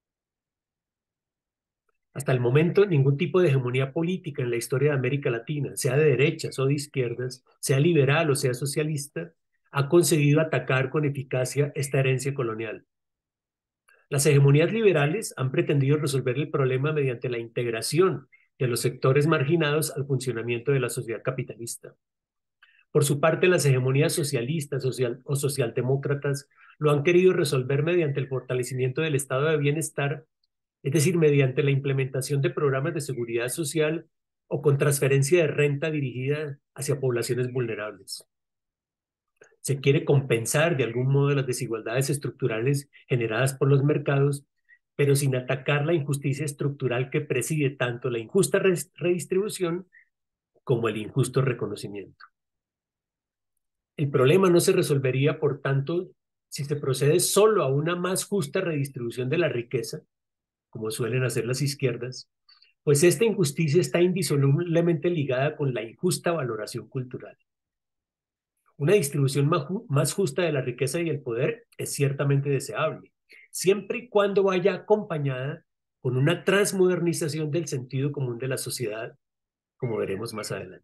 Hasta el momento, ningún tipo de hegemonía política en la historia de América Latina, sea de derechas o de izquierdas, sea liberal o sea socialista, ha conseguido atacar con eficacia esta herencia colonial. Las hegemonías liberales han pretendido resolver el problema mediante la integración de los sectores marginados al funcionamiento de la sociedad capitalista. Por su parte, las hegemonías socialistas o socialdemócratas lo han querido resolver mediante el fortalecimiento del estado de bienestar, es decir, mediante la implementación de programas de seguridad social o con transferencia de renta dirigida hacia poblaciones vulnerables. Se quiere compensar de algún modo las desigualdades estructurales generadas por los mercados, pero sin atacar la injusticia estructural que preside tanto la injusta redistribución como el injusto reconocimiento. El problema no se resolvería, por tanto, si se procede solo a una más justa redistribución de la riqueza, como suelen hacer las izquierdas, pues esta injusticia está indisolublemente ligada con la injusta valoración cultural. Una distribución más justa de la riqueza y el poder es ciertamente deseable, siempre y cuando vaya acompañada con una transmodernización del sentido común de la sociedad, como veremos más adelante.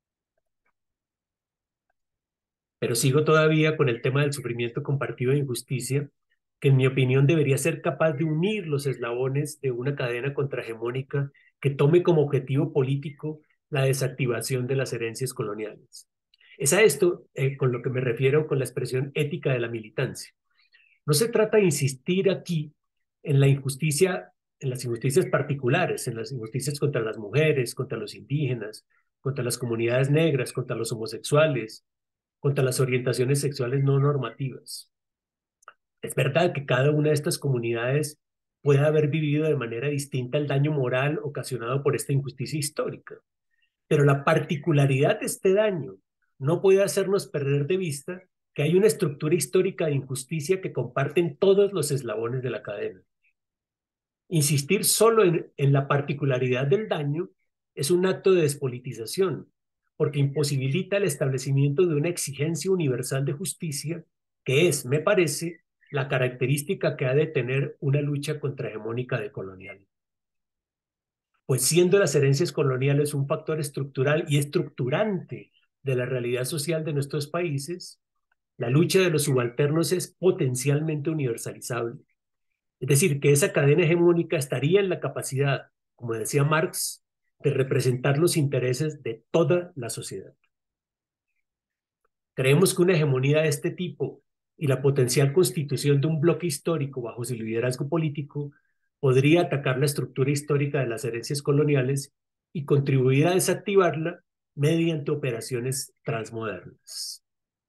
Pero sigo todavía con el tema del sufrimiento compartido e injusticia, que en mi opinión debería ser capaz de unir los eslabones de una cadena contrahegemónica que tome como objetivo político la desactivación de las herencias coloniales. Es a esto con lo que me refiero con la expresión ética de la militancia. No se trata de insistir aquí en la injusticia, en las injusticias particulares, en las injusticias contra las mujeres, contra los indígenas, contra las comunidades negras, contra los homosexuales, contra las orientaciones sexuales no normativas. Es verdad que cada una de estas comunidades puede haber vivido de manera distinta el daño moral ocasionado por esta injusticia histórica, pero la particularidad de este daño no puede hacernos perder de vista que hay una estructura histórica de injusticia que comparten todos los eslabones de la cadena. Insistir solo en la particularidad del daño es un acto de despolitización, porque imposibilita el establecimiento de una exigencia universal de justicia, que es, me parece, la característica que ha de tener una lucha contrahegemónica decolonial. Pues siendo las herencias coloniales un factor estructural y estructurante de la realidad social de nuestros países, la lucha de los subalternos es potencialmente universalizable. Es decir, que esa cadena hegemónica estaría en la capacidad, como decía Marx, de representar los intereses de toda la sociedad. Creemos que una hegemonía de este tipo y la potencial constitución de un bloque histórico bajo su liderazgo político podría atacar la estructura histórica de las herencias coloniales y contribuir a desactivarla mediante operaciones transmodernas.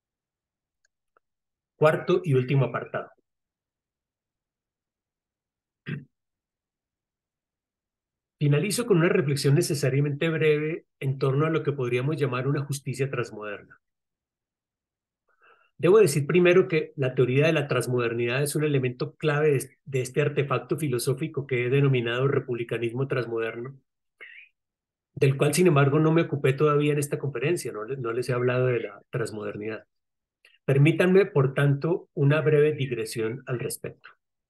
Cuarto y último apartado. Finalizo con una reflexión necesariamente breve en torno a lo que podríamos llamar una justicia transmoderna. Debo decir primero que la teoría de la transmodernidad es un elemento clave de este artefacto filosófico que he denominado republicanismo transmoderno, del cual, sin embargo, no me ocupé todavía en esta conferencia, no les he hablado de la transmodernidad. Permítanme, por tanto, una breve digresión al respecto.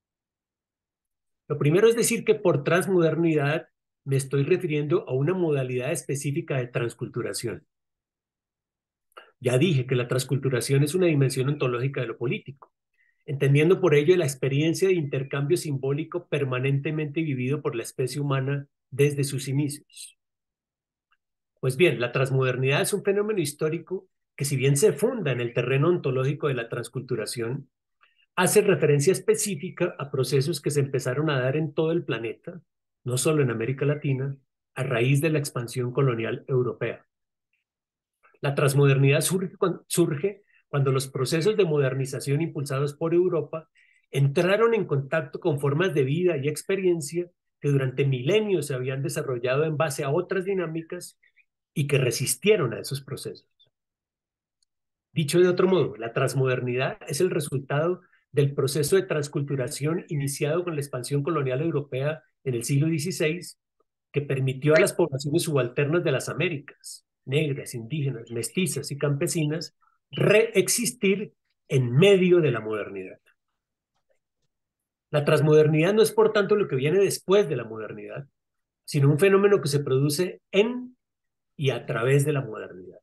Lo primero es decir que por transmodernidad me estoy refiriendo a una modalidad específica de transculturación. Ya dije que la transculturación es una dimensión ontológica de lo político, entendiendo por ello la experiencia de intercambio simbólico permanentemente vivido por la especie humana desde sus inicios. Pues bien, la transmodernidad es un fenómeno histórico que, si bien se funda en el terreno ontológico de la transculturación, hace referencia específica a procesos que se empezaron a dar en todo el planeta, no solo en América Latina, a raíz de la expansión colonial europea. La transmodernidad surge cuando los procesos de modernización impulsados por Europa entraron en contacto con formas de vida y experiencia que durante milenios se habían desarrollado en base a otras dinámicas y que resistieron a esos procesos. Dicho de otro modo, la transmodernidad es el resultado del proceso de transculturación iniciado con la expansión colonial europea en el siglo XVI, que permitió a las poblaciones subalternas de las Américas, negras, indígenas, mestizas y campesinas, reexistir en medio de la modernidad. La transmodernidad no es, por tanto, lo que viene después de la modernidad, sino un fenómeno que se produce en y a través de la modernidad.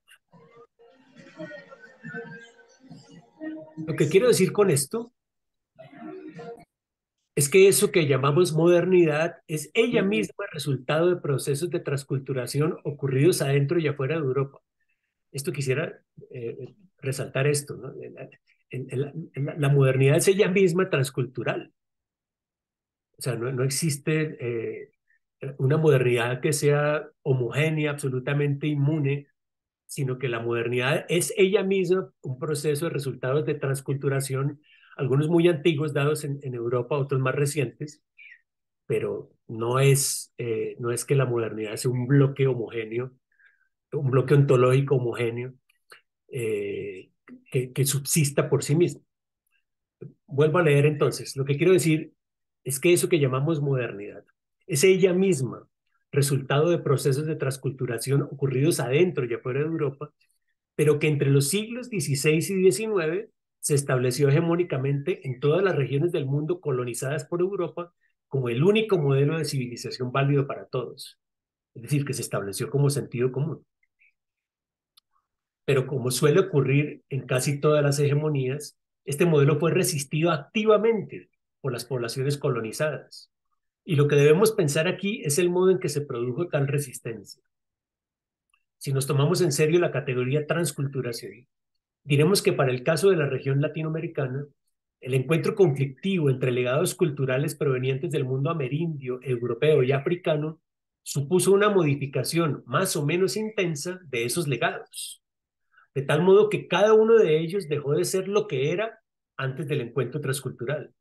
Lo que quiero decir con esto es que eso que llamamos modernidad es ella misma el resultado de procesos de transculturación ocurridos adentro y afuera de Europa. Esto quisiera resaltar esto, ¿no? La modernidad es ella misma transcultural. O sea, no existe una modernidad que sea homogénea, absolutamente inmune sino que la modernidad es ella misma un proceso de resultados de transculturación, algunos muy antiguos dados en Europa, otros más recientes, pero no es que la modernidad sea un bloque homogéneo, un bloque ontológico homogéneo eh, que subsista por sí mismo. Vuelvo a leer entonces. Lo que quiero decir es que eso que llamamos modernidad es ella misma resultado de procesos de transculturación ocurridos adentro y afuera de Europa, pero que entre los siglos XVI y XIX se estableció hegemónicamente en todas las regiones del mundo colonizadas por Europa como el único modelo de civilización válido para todos. Es decir, que se estableció como sentido común. Pero como suele ocurrir en casi todas las hegemonías, este modelo fue resistido activamente por las poblaciones colonizadas. Y lo que debemos pensar aquí es el modo en que se produjo tal resistencia. Si nos tomamos en serio la categoría transculturación, diremos que para el caso de la región latinoamericana, el encuentro conflictivo entre legados culturales provenientes del mundo amerindio, europeo y africano supuso una modificación más o menos intensa de esos legados, de tal modo que cada uno de ellos dejó de ser lo que era antes del encuentro transcultural.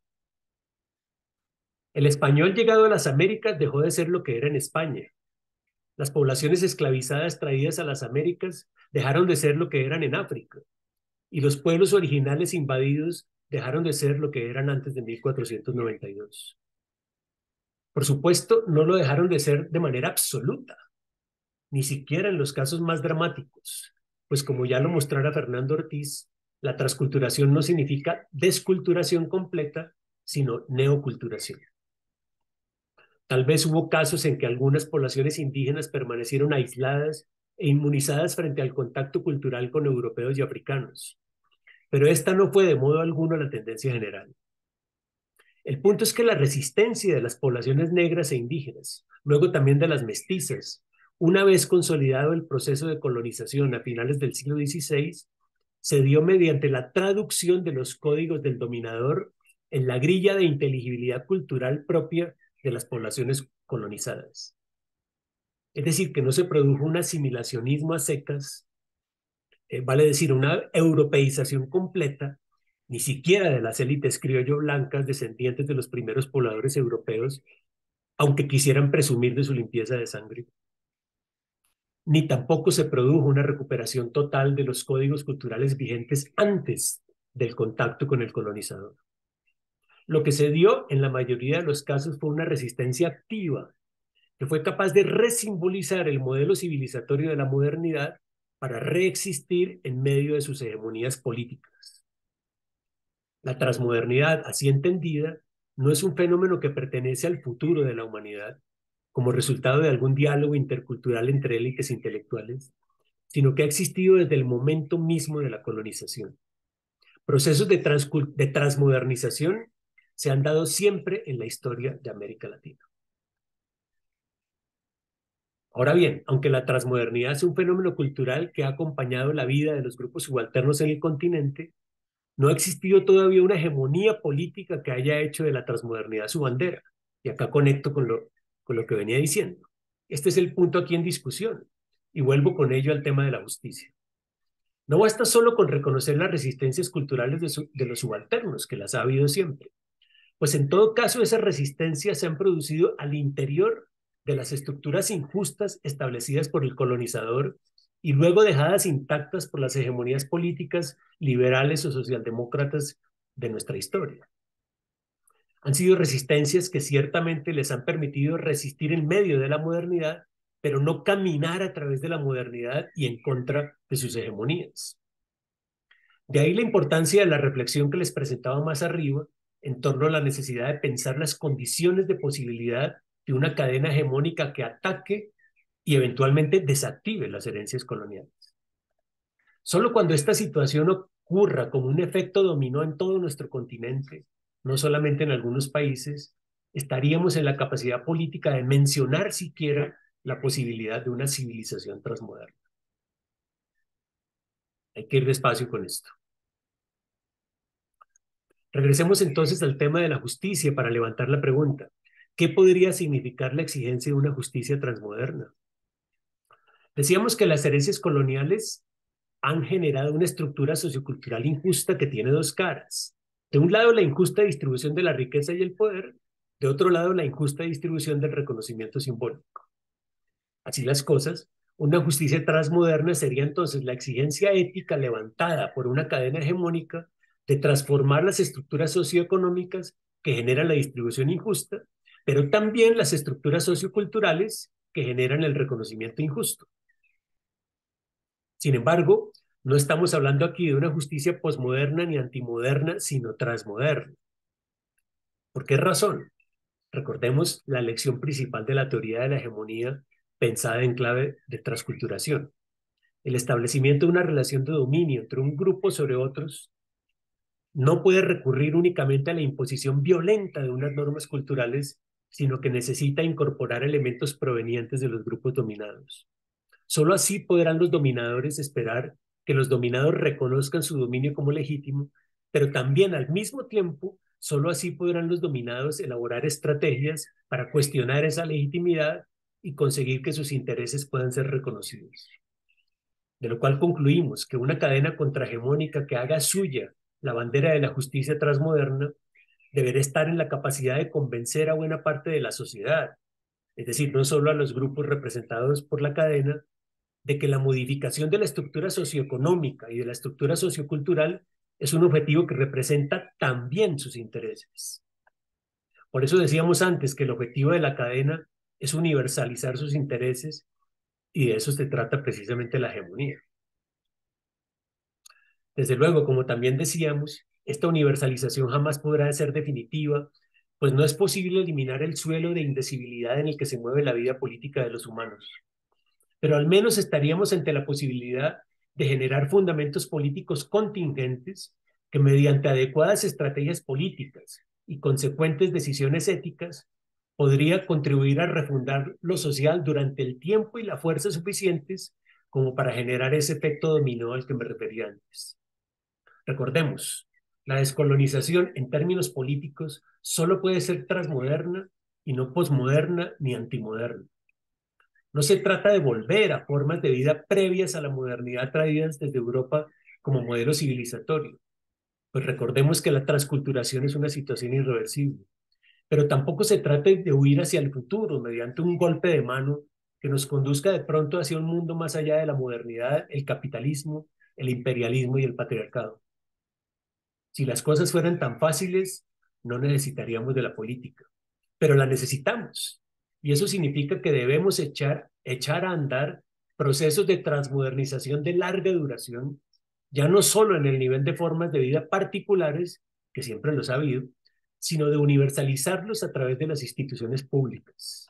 El español llegado a las Américas dejó de ser lo que era en España. Las poblaciones esclavizadas traídas a las Américas dejaron de ser lo que eran en África, y los pueblos originales invadidos dejaron de ser lo que eran antes de 1492. Por supuesto, no lo dejaron de ser de manera absoluta, ni siquiera en los casos más dramáticos, pues como ya lo mostrara Fernando Ortiz, la transculturación no significa desculturación completa, sino neoculturación. Tal vez hubo casos en que algunas poblaciones indígenas permanecieron aisladas e inmunizadas frente al contacto cultural con europeos y africanos, pero esta no fue de modo alguno la tendencia general. El punto es que la resistencia de las poblaciones negras e indígenas, luego también de las mestizas, una vez consolidado el proceso de colonización a finales del siglo XVI, se dio mediante la traducción de los códigos del dominador en la grilla de inteligibilidad cultural propia de las poblaciones colonizadas. Es decir, que no se produjo un asimilacionismo a secas, vale decir, una europeización completa, ni siquiera de las élites criollo blancas descendientes de los primeros pobladores europeos, aunque quisieran presumir de su limpieza de sangre. Ni tampoco se produjo una recuperación total de los códigos culturales vigentes antes del contacto con el colonizador. Lo que se dio en la mayoría de los casos fue una resistencia activa que fue capaz de resimbolizar el modelo civilizatorio de la modernidad para reexistir en medio de sus hegemonías políticas. La transmodernidad, así entendida, no es un fenómeno que pertenece al futuro de la humanidad, como resultado de algún diálogo intercultural entre élites intelectuales, sino que ha existido desde el momento mismo de la colonización. Procesos de transmodernización se han dado siempre en la historia de América Latina. Ahora bien, aunque la transmodernidad es un fenómeno cultural que ha acompañado la vida de los grupos subalternos en el continente, no ha existido todavía una hegemonía política que haya hecho de la transmodernidad su bandera. Y acá conecto con lo que venía diciendo. Este es el punto aquí en discusión. Y vuelvo con ello al tema de la justicia. No basta solo con reconocer las resistencias culturales de los subalternos, que las ha habido siempre. Pues en todo caso esas resistencias se han producido al interior de las estructuras injustas establecidas por el colonizador y luego dejadas intactas por las hegemonías políticas liberales o socialdemócratas de nuestra historia. Han sido resistencias que ciertamente les han permitido resistir en medio de la modernidad, pero no caminar a través de la modernidad y en contra de sus hegemonías. De ahí la importancia de la reflexión que les presentaba más arriba en torno a la necesidad de pensar las condiciones de posibilidad de una cadena hegemónica que ataque y eventualmente desactive las herencias coloniales. Solo cuando esta situación ocurra como un efecto dominó en todo nuestro continente, no solamente en algunos países, estaríamos en la capacidad política de mencionar siquiera la posibilidad de una civilización transmoderna. Hay que ir despacio con esto. Regresemos entonces al tema de la justicia para levantar la pregunta. ¿Qué podría significar la exigencia de una justicia transmoderna? Decíamos que las herencias coloniales han generado una estructura sociocultural injusta que tiene dos caras. De un lado, la injusta distribución de la riqueza y el poder, de otro lado, la injusta distribución del reconocimiento simbólico. Así las cosas, una justicia transmoderna sería entonces la exigencia ética levantada por una cadena hegemónica de transformar las estructuras socioeconómicas que generan la distribución injusta, pero también las estructuras socioculturales que generan el reconocimiento injusto. Sin embargo, no estamos hablando aquí de una justicia posmoderna ni antimoderna, sino transmoderna. ¿Por qué razón? Recordemos la lección principal de la teoría de la hegemonía pensada en clave de transculturación. El establecimiento de una relación de dominio entre un grupo sobre otros no puede recurrir únicamente a la imposición violenta de unas normas culturales, sino que necesita incorporar elementos provenientes de los grupos dominados. Solo así podrán los dominadores esperar que los dominados reconozcan su dominio como legítimo, pero también al mismo tiempo, solo así podrán los dominados elaborar estrategias para cuestionar esa legitimidad y conseguir que sus intereses puedan ser reconocidos. De lo cual concluimos que una cadena contrahegemónica que haga suya la bandera de la justicia transmoderna deberá estar en la capacidad de convencer a buena parte de la sociedad, es decir, no solo a los grupos representados por la cadena, de que la modificación de la estructura socioeconómica y de la estructura sociocultural es un objetivo que representa también sus intereses. Por eso decíamos antes que el objetivo de la cadena es universalizar sus intereses y de eso se trata precisamente la hegemonía. Desde luego, como también decíamos, esta universalización jamás podrá ser definitiva, pues no es posible eliminar el suelo de indecibilidad en el que se mueve la vida política de los humanos. Pero al menos estaríamos ante la posibilidad de generar fundamentos políticos contingentes que mediante adecuadas estrategias políticas y consecuentes decisiones éticas podría contribuir a refundar lo social durante el tiempo y la fuerza suficientes como para generar ese efecto dominó al que me refería antes. Recordemos, la descolonización en términos políticos solo puede ser transmoderna y no posmoderna ni antimoderna. No se trata de volver a formas de vida previas a la modernidad traídas desde Europa como modelo civilizatorio, pues recordemos que la transculturación es una situación irreversible, pero tampoco se trata de huir hacia el futuro mediante un golpe de mano que nos conduzca de pronto hacia un mundo más allá de la modernidad, el capitalismo, el imperialismo y el patriarcado. Si las cosas fueran tan fáciles, no necesitaríamos de la política, pero la necesitamos. Y eso significa que debemos echar a andar procesos de transmodernización de larga duración, ya no solo en el nivel de formas de vida particulares, que siempre los ha habido, sino de universalizarlos a través de las instituciones públicas.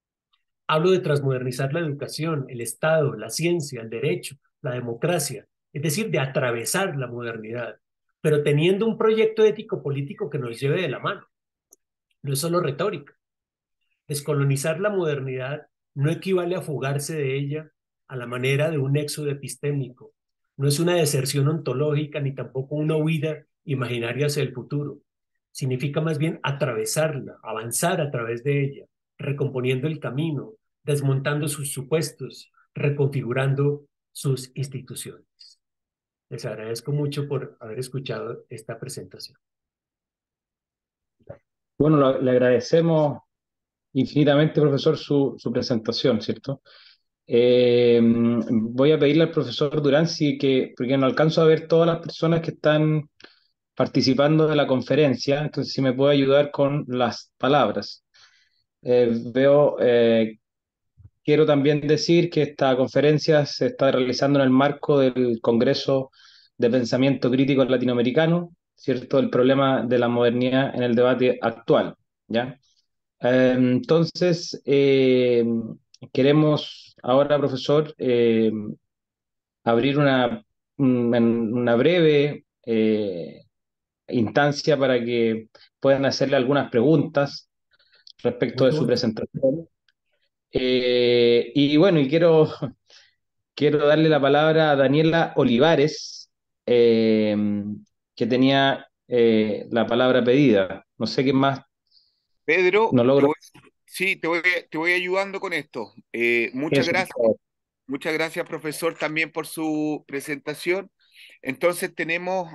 Hablo de transmodernizar la educación, el Estado, la ciencia, el derecho, la democracia, es decir, de atravesar la modernidad, pero teniendo un proyecto ético-político que nos lleve de la mano. No es solo retórica. Descolonizar la modernidad no equivale a fugarse de ella a la manera de un éxodo epistémico. No es una deserción ontológica ni tampoco una huida imaginaria hacia el futuro. Significa más bien atravesarla, avanzar a través de ella, recomponiendo el camino, desmontando sus supuestos, reconfigurando sus instituciones. Les agradezco mucho por haber escuchado esta presentación. Bueno, le agradecemos infinitamente, profesor, su presentación, ¿cierto? Voy a pedirle al profesor Durán, porque no alcanzo a ver todas las personas que están participando de la conferencia, entonces si me puede ayudar con las palabras. Quiero también decir que esta conferencia se está realizando en el marco del Congreso de Pensamiento Crítico Latinoamericano, ¿cierto? El problema de la modernidad en el debate actual, ¿ya? Entonces, queremos ahora, profesor, abrir una breve instancia para que puedan hacerle algunas preguntas respecto de Mucho su gusto. presentación. Y bueno, quiero darle la palabra a Daniela Olivares, que tenía la palabra pedida. No sé qué más, Pedro, no logro. sí, te voy ayudando con esto. Muchas Eso, por gracias. favor. Muchas gracias, profesor, también por su presentación. Entonces tenemos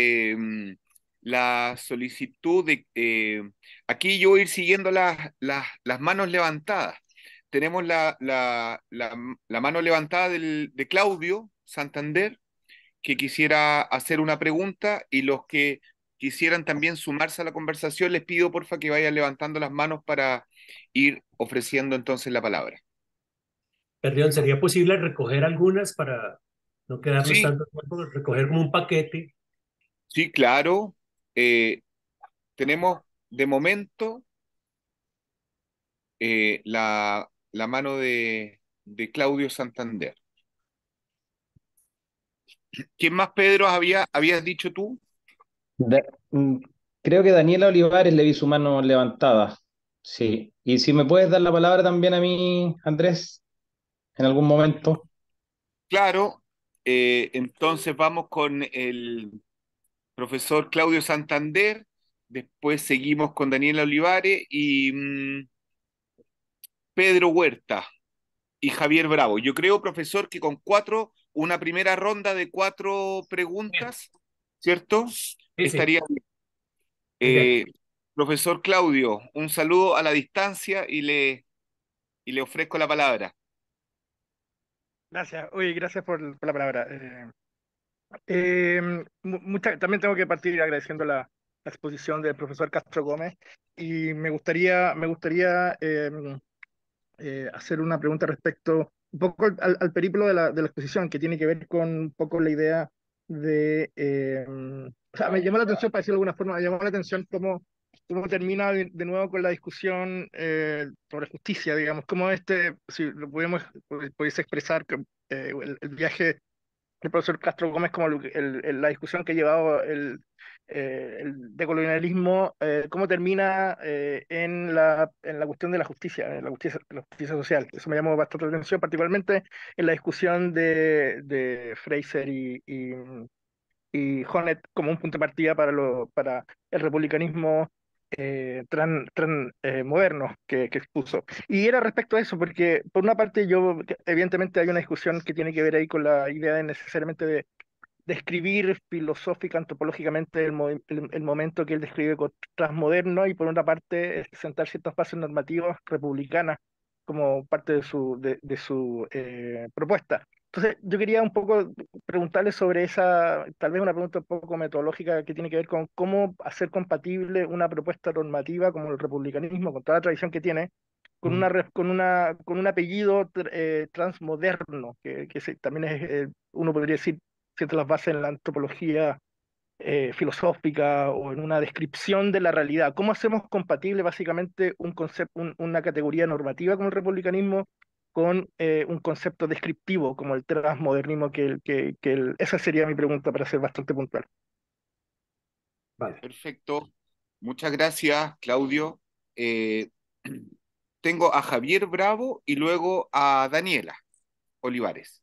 la solicitud de... aquí yo voy a ir siguiendo las manos levantadas. Tenemos la mano levantada de Claudio Santander, que quisiera hacer una pregunta, y los que quisieran también sumarse a la conversación, les pido porfa que vayan levantando las manos para ir ofreciendo entonces la palabra. Perdón, ¿sería posible recoger algunas para no quedarnos Sí, tanto tiempo, recoger como un paquete? sí, claro. Eh, tenemos de momento la mano de Claudio Santander. ¿Quién más, Pedro, habías dicho tú? Da- mm, Creo que Daniela Olivares le vi su mano levantada. Sí. Y si me puedes dar la palabra también a mí, Andrés, en algún momento. Claro. Entonces vamos con el profesor Claudio Santander, después seguimos con Daniela Olivares y Pedro Huerta y Javier Bravo. Yo creo, profesor, que con una primera ronda de 4 preguntas, ¿cierto? Sí, sí, Estaría bien. muy bien. Eh, Profesor Claudio, un saludo a la distancia y le ofrezco la palabra. Gracias. Oye, gracias por la palabra. También tengo que partir agradeciendo la exposición del profesor Castro Gómez y me gustaría hacer una pregunta respecto un poco al periplo de la exposición, que tiene que ver con un poco la idea o sea, me llamó la atención, para decirlo de alguna forma, me llamó la atención cómo termina de nuevo con la discusión sobre justicia, digamos, cómo si lo pudiese expresar, el viaje el profesor Castro Gómez como la discusión que ha llevado el decolonialismo, cómo termina en la cuestión de la justicia, la justicia social. Eso me llamó bastante la atención, particularmente en la discusión de Fraser y Honneth como un punto de partida para el republicanismo moderno que expuso. Y era respecto a eso, porque por una parte evidentemente hay una discusión que tiene que ver ahí con la idea de necesariamente de describir filosófica, antropológicamente el momento que él describe como transmoderno y por otra parte sentar ciertas bases normativas republicanas como parte de su propuesta. Entonces, yo quería un poco preguntarle sobre tal vez una pregunta un poco metodológica que tiene que ver con cómo hacer compatible una propuesta normativa como el republicanismo, con toda la tradición que tiene, Mm. con un apellido transmoderno, también uno podría decir, siente las bases en la antropología filosófica o en una descripción de la realidad. ¿Cómo hacemos compatible básicamente un concepto, una categoría normativa como el republicanismo con un concepto descriptivo como el transmodernismo? Esa sería mi pregunta para ser bastante puntual. Vale. Perfecto. Muchas gracias, Claudio. Eh, tengo a Javier Bravo y luego a Daniela Olivares.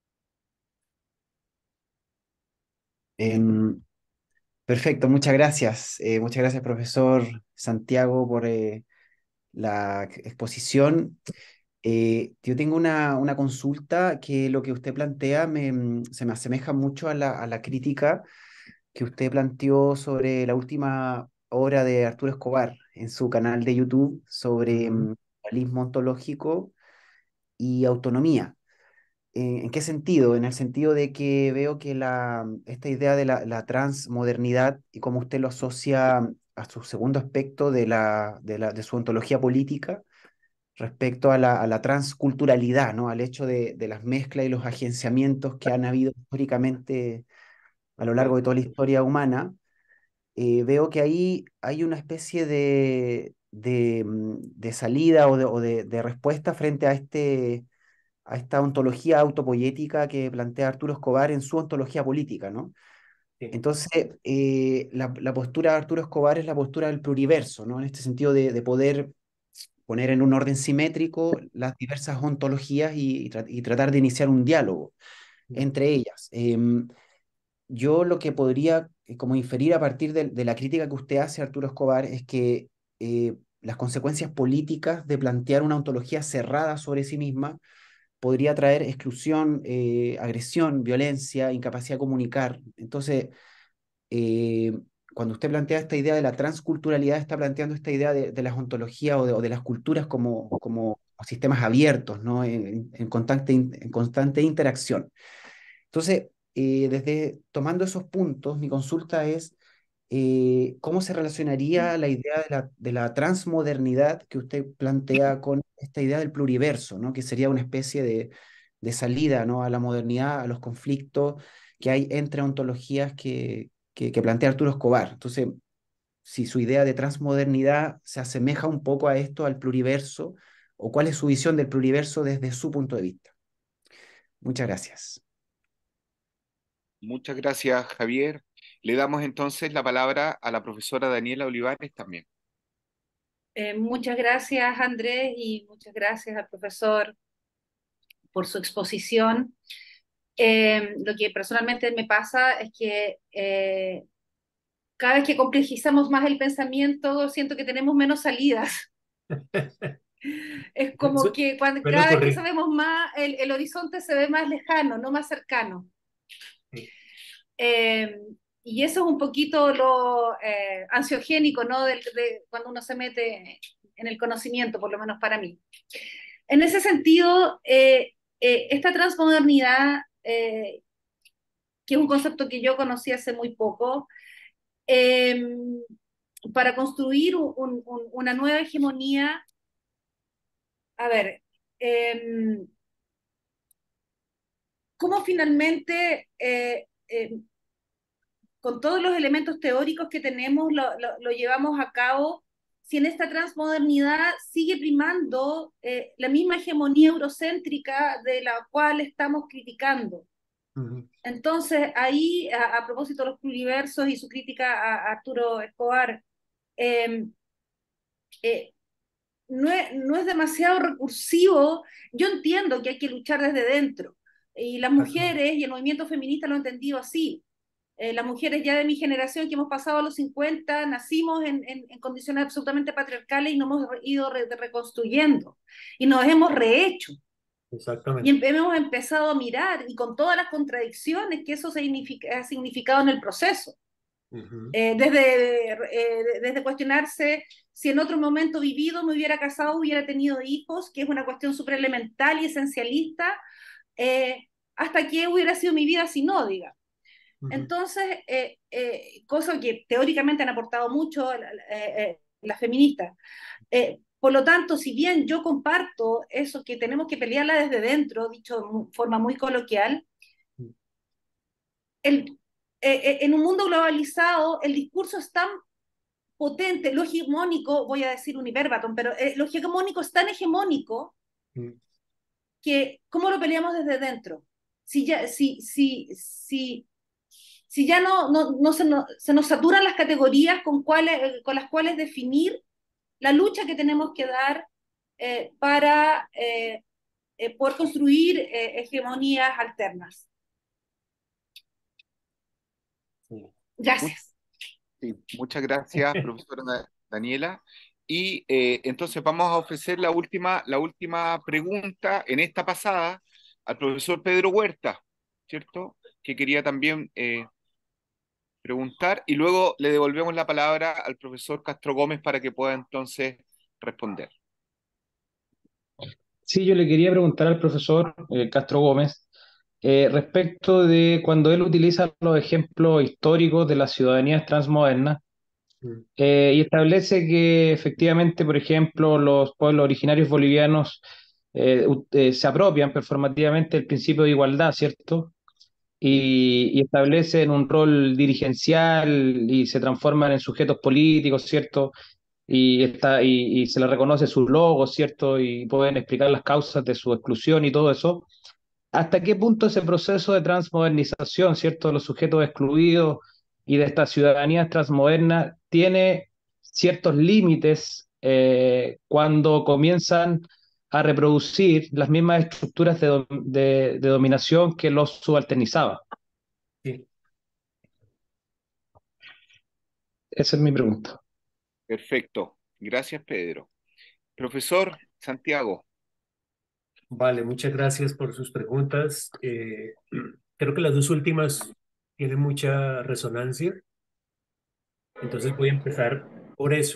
Em, Perfecto, muchas gracias. Muchas gracias, profesor Santiago, por la exposición. Yo tengo una consulta que lo que usted plantea se me asemeja mucho a la crítica que usted planteó sobre la última obra de Arturo Escobar en su canal de YouTube sobre Ujú. dualismo ontológico y autonomía. ¿En qué sentido? En el sentido de que veo que esta idea de la transmodernidad y cómo usted lo asocia a su segundo aspecto de su ontología política respecto a la transculturalidad, ¿no? Al hecho de las mezclas y los agenciamientos que han habido históricamente a lo largo de toda la historia humana. Veo que ahí hay una especie de salida o de respuesta frente a esta ontología autopoyética que plantea Arturo Escobar en su ontología política, ¿no? Sí. Entonces, la postura de Arturo Escobar es la postura del pluriverso, ¿no? En este sentido de poder poner en un orden simétrico las diversas ontologías y tratar de iniciar un diálogo entre ellas. Yo lo que podría como inferir a partir de la crítica que usted hace, Arturo Escobar, es que las consecuencias políticas de plantear una ontología cerrada sobre sí misma podría traer exclusión, agresión, violencia, incapacidad de comunicar. Entonces, eh, cuando usted plantea esta idea de la transculturalidad, está planteando esta idea de las ontologías o de las culturas como sistemas abiertos, ¿no? En constante interacción. Entonces, tomando esos puntos, mi consulta es cómo se relacionaría la idea de la transmodernidad que usted plantea con esta idea del pluriverso, ¿no? Que sería una especie de salida, ¿no? A la modernidad, a los conflictos que hay entre ontologías que plantea Arturo Escobar. Entonces, si su idea de transmodernidad se asemeja un poco a esto, al pluriverso, o cuál es su visión del pluriverso desde su punto de vista. Muchas gracias. Muchas gracias, Javier. Le damos entonces la palabra a la profesora Daniela Olivares también. Muchas gracias, Andrés, y muchas gracias al profesor por su exposición. Lo que personalmente me pasa es que cada vez que complejizamos más el pensamiento, siento que tenemos menos salidas. Es como que Suele cada vez que ocurrir. sabemos más, el horizonte se ve más lejano, no más cercano. Sí. Eh, y eso es un poquito lo ansiogénico, ¿no? Cuando uno se mete en el conocimiento, por lo menos para mí. En ese sentido, esta transmodernidad, que es un concepto que yo conocí hace muy poco, eh, para construir una nueva hegemonía, a ver, cómo finalmente, con todos los elementos teóricos que tenemos, lo llevamos a cabo, si en esta transmodernidad sigue primando la misma hegemonía eurocéntrica de la cual estamos criticando. Ujú. Entonces, ahí, a propósito de los pluriversos y su crítica a Arturo Escobar, eh, eh, no es demasiado recursivo. Yo entiendo que hay que luchar desde dentro, y las mujeres y el movimiento feminista lo han entendido así. Las mujeres ya de mi generación, que hemos pasado a los 50, nacimos en condiciones absolutamente patriarcales y nos hemos ido reconstruyendo y nos hemos rehecho. Y Exactamente. hemos empezado a mirar, y con todas las contradicciones que eso ha significado en el proceso. Ujú. Desde cuestionarse si en otro momento vivido me hubiera casado, hubiera tenido hijos, que es una cuestión súper elemental y esencialista, hasta qué hubiera sido mi vida si no, diga. Ujú. Entonces, cosa que teóricamente han aportado mucho las feministas. Por lo tanto, si bien yo comparto eso, que tenemos que pelearla desde dentro, dicho de forma muy coloquial, el, en un mundo globalizado el discurso es tan potente, lo hegemónico, voy a decir un hiperbatón, pero lo hegemónico es tan hegemónico Mm. que ¿cómo lo peleamos desde dentro? Si ya no se nos saturan las categorías con las cuales definir la lucha que tenemos que dar para poder construir hegemonías alternas. Sí. Gracias. Sí, muchas gracias, profesora Daniela. Y entonces vamos a ofrecer la última pregunta en esta pasada al profesor Pedro Huerta, ¿cierto? Que quería también preguntar, y luego le devolvemos la palabra al profesor Castro Gómez para que pueda entonces responder. Sí, yo le quería preguntar al profesor Castro Gómez respecto de cuando él utiliza los ejemplos históricos de las ciudadanías transmodernas Mm. y establece que efectivamente, por ejemplo, los pueblos originarios bolivianos se apropian performativamente del principio de igualdad, ¿cierto? Y establecen un rol dirigencial y se transforman en sujetos políticos, ¿cierto? Y se les reconoce sus logos, ¿cierto? Y pueden explicar las causas de su exclusión y todo eso. ¿Hasta qué punto ese proceso de transmodernización, ¿cierto? De los sujetos excluidos y de esta ciudadanía transmoderna tiene ciertos límites cuando comienzan a reproducir las mismas estructuras de dominación que los subalternizaban? Sí. Esa es mi pregunta. Perfecto. Gracias, Pedro. Profesor Santiago. Vale, muchas gracias por sus preguntas. Creo que las dos últimas tienen mucha resonancia, entonces voy a empezar por eso.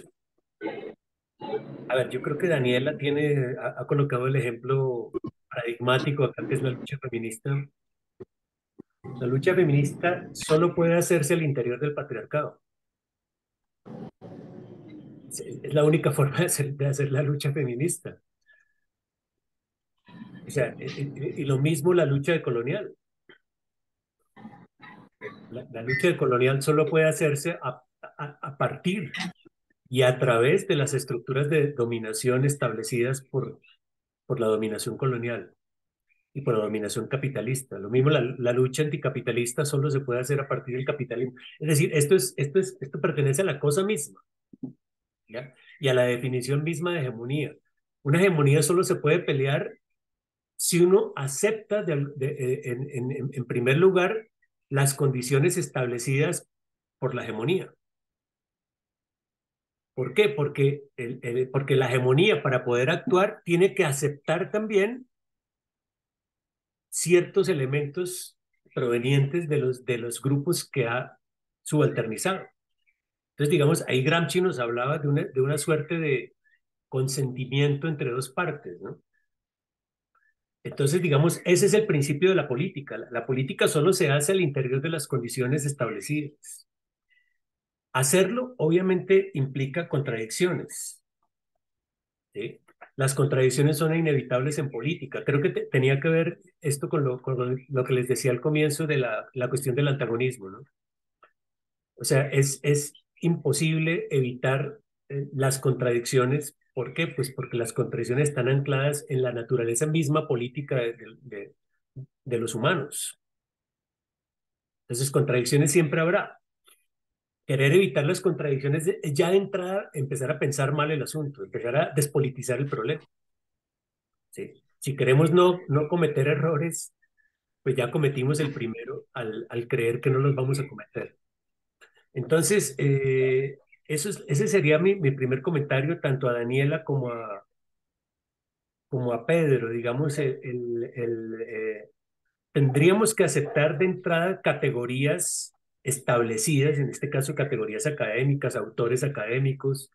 A ver, yo creo que Daniela ha colocado el ejemplo paradigmático acá, que es la lucha feminista. La lucha feminista solo puede hacerse al interior del patriarcado. Es la única forma de hacer la lucha feminista. O sea, y lo mismo la lucha de colonial. La lucha de colonial solo puede hacerse a partir y a través de las estructuras de dominación establecidas por la dominación colonial y por la dominación capitalista. Lo mismo la lucha anticapitalista solo se puede hacer a partir del capitalismo. Es decir, esto pertenece a la cosa misma, ¿ya? Y a la definición misma de hegemonía. Una hegemonía solo se puede pelear si uno acepta en primer lugar las condiciones establecidas por la hegemonía. ¿Por qué? Porque la hegemonía, para poder actuar, tiene que aceptar también ciertos elementos provenientes de los grupos que ha subalternizado. Entonces, digamos, ahí Gramsci nos hablaba de una suerte de consentimiento entre dos partes, ¿no? Entonces, digamos, ese es el principio de la política. La política solo se hace al interior de las condiciones establecidas. Hacerlo, obviamente, implica contradicciones, ¿sí? Las contradicciones son inevitables en política. Creo que tenía que ver esto con lo que les decía al comienzo de la cuestión del antagonismo, ¿no? O sea, es imposible evitar las contradicciones. ¿Por qué? Pues porque las contradicciones están ancladas en la naturaleza misma política de los humanos. Entonces, contradicciones siempre habrá. Querer evitar las contradicciones es ya de entrada empezar a pensar mal el asunto, empezar a despolitizar el problema, ¿sí? Si queremos no cometer errores, pues ya cometimos el primero al creer que no los vamos a cometer. Entonces, ese sería mi primer comentario, tanto a Daniela como a Pedro. Digamos, tendríamos que aceptar de entrada categorías establecidas, en este caso categorías académicas, autores académicos,